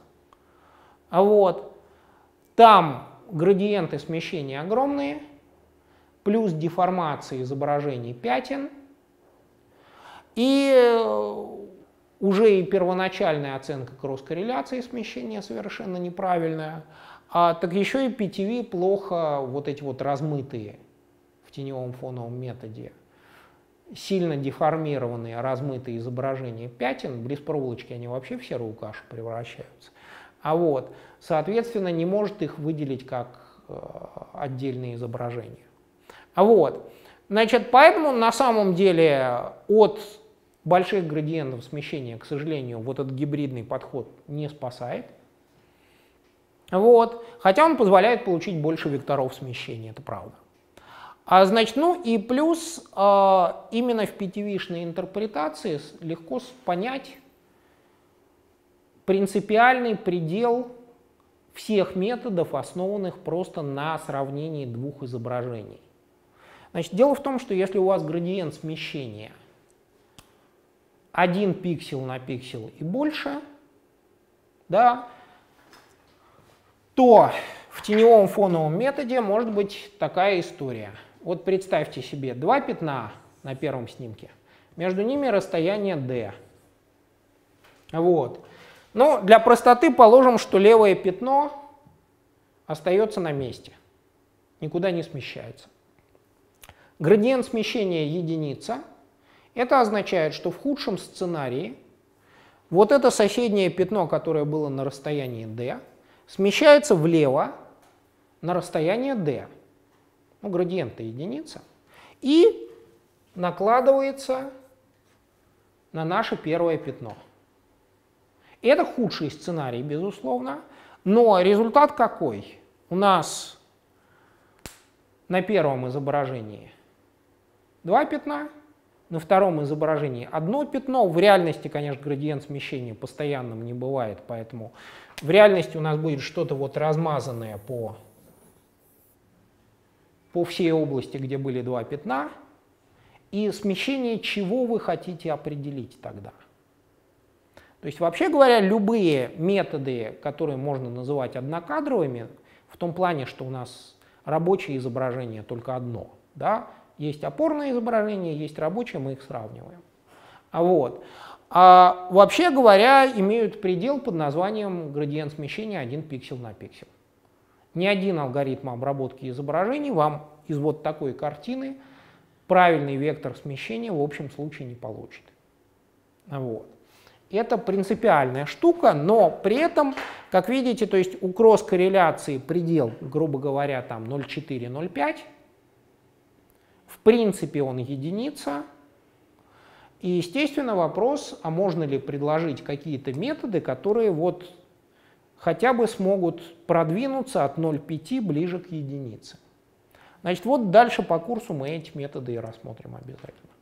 вот, там градиенты смещения огромные, плюс деформации изображений пятен, и уже и первоначальная оценка кросс-корреляции смещения совершенно неправильная, а так еще и пи ти ви плохо вот эти вот размытые в теневом фоновом методе, сильно деформированные размытые изображения пятен, близ проволочки они вообще в серую кашу превращаются, а вот, соответственно, не может их выделить как э, отдельные изображения. А вот, значит, поэтому на самом деле от больших градиентов смещения, к сожалению, вот этот гибридный подход не спасает. Вот. Хотя он позволяет получить больше векторов смещения, это правда. А, значит, ну и плюс э, именно в пи ти ви-шной интерпретации легко понять принципиальный предел всех методов, основанных просто на сравнении двух изображений. Значит, дело в том, что если у вас градиент смещения один пиксель на пиксель и больше, да, то в теневом фоновом методе может быть такая история. Вот представьте себе два пятна на первом снимке, между ними расстояние d. Вот. Но для простоты положим, что левое пятно остается на месте, никуда не смещается. Градиент смещения единица. Это означает, что в худшем сценарии вот это соседнее пятно, которое было на расстоянии d, смещается влево на расстояние d. Ну, градиент-то единица. И накладывается на наше первое пятно. Это худший сценарий, безусловно, но результат какой? У нас на первом изображении два пятна, на втором изображении одно пятно. В реальности, конечно, градиент смещения постоянным не бывает, поэтому в реальности у нас будет что-то вот размазанное по, по всей области, где были два пятна. И смещение чего вы хотите определить тогда? То есть, вообще говоря, любые методы, которые можно называть однокадровыми, в том плане, что у нас рабочее изображение только одно, да? Есть опорное изображение, есть рабочее, мы их сравниваем. А вот. А вообще говоря, имеют предел под названием градиент смещения один пиксель на пиксель. Ни один алгоритм обработки изображений вам из вот такой картины правильный вектор смещения в общем случае не получит. Вот. Это принципиальная штука, но при этом, как видите, то есть у кросс-корреляции предел, грубо говоря, там ноль целых четыре — ноль целых пять. В принципе, он единица. И, естественно, вопрос, а можно ли предложить какие-то методы, которые вот хотя бы смогут продвинуться от ноль целых пяти ближе к единице. Значит, вот дальше по курсу мы эти методы и рассмотрим обязательно.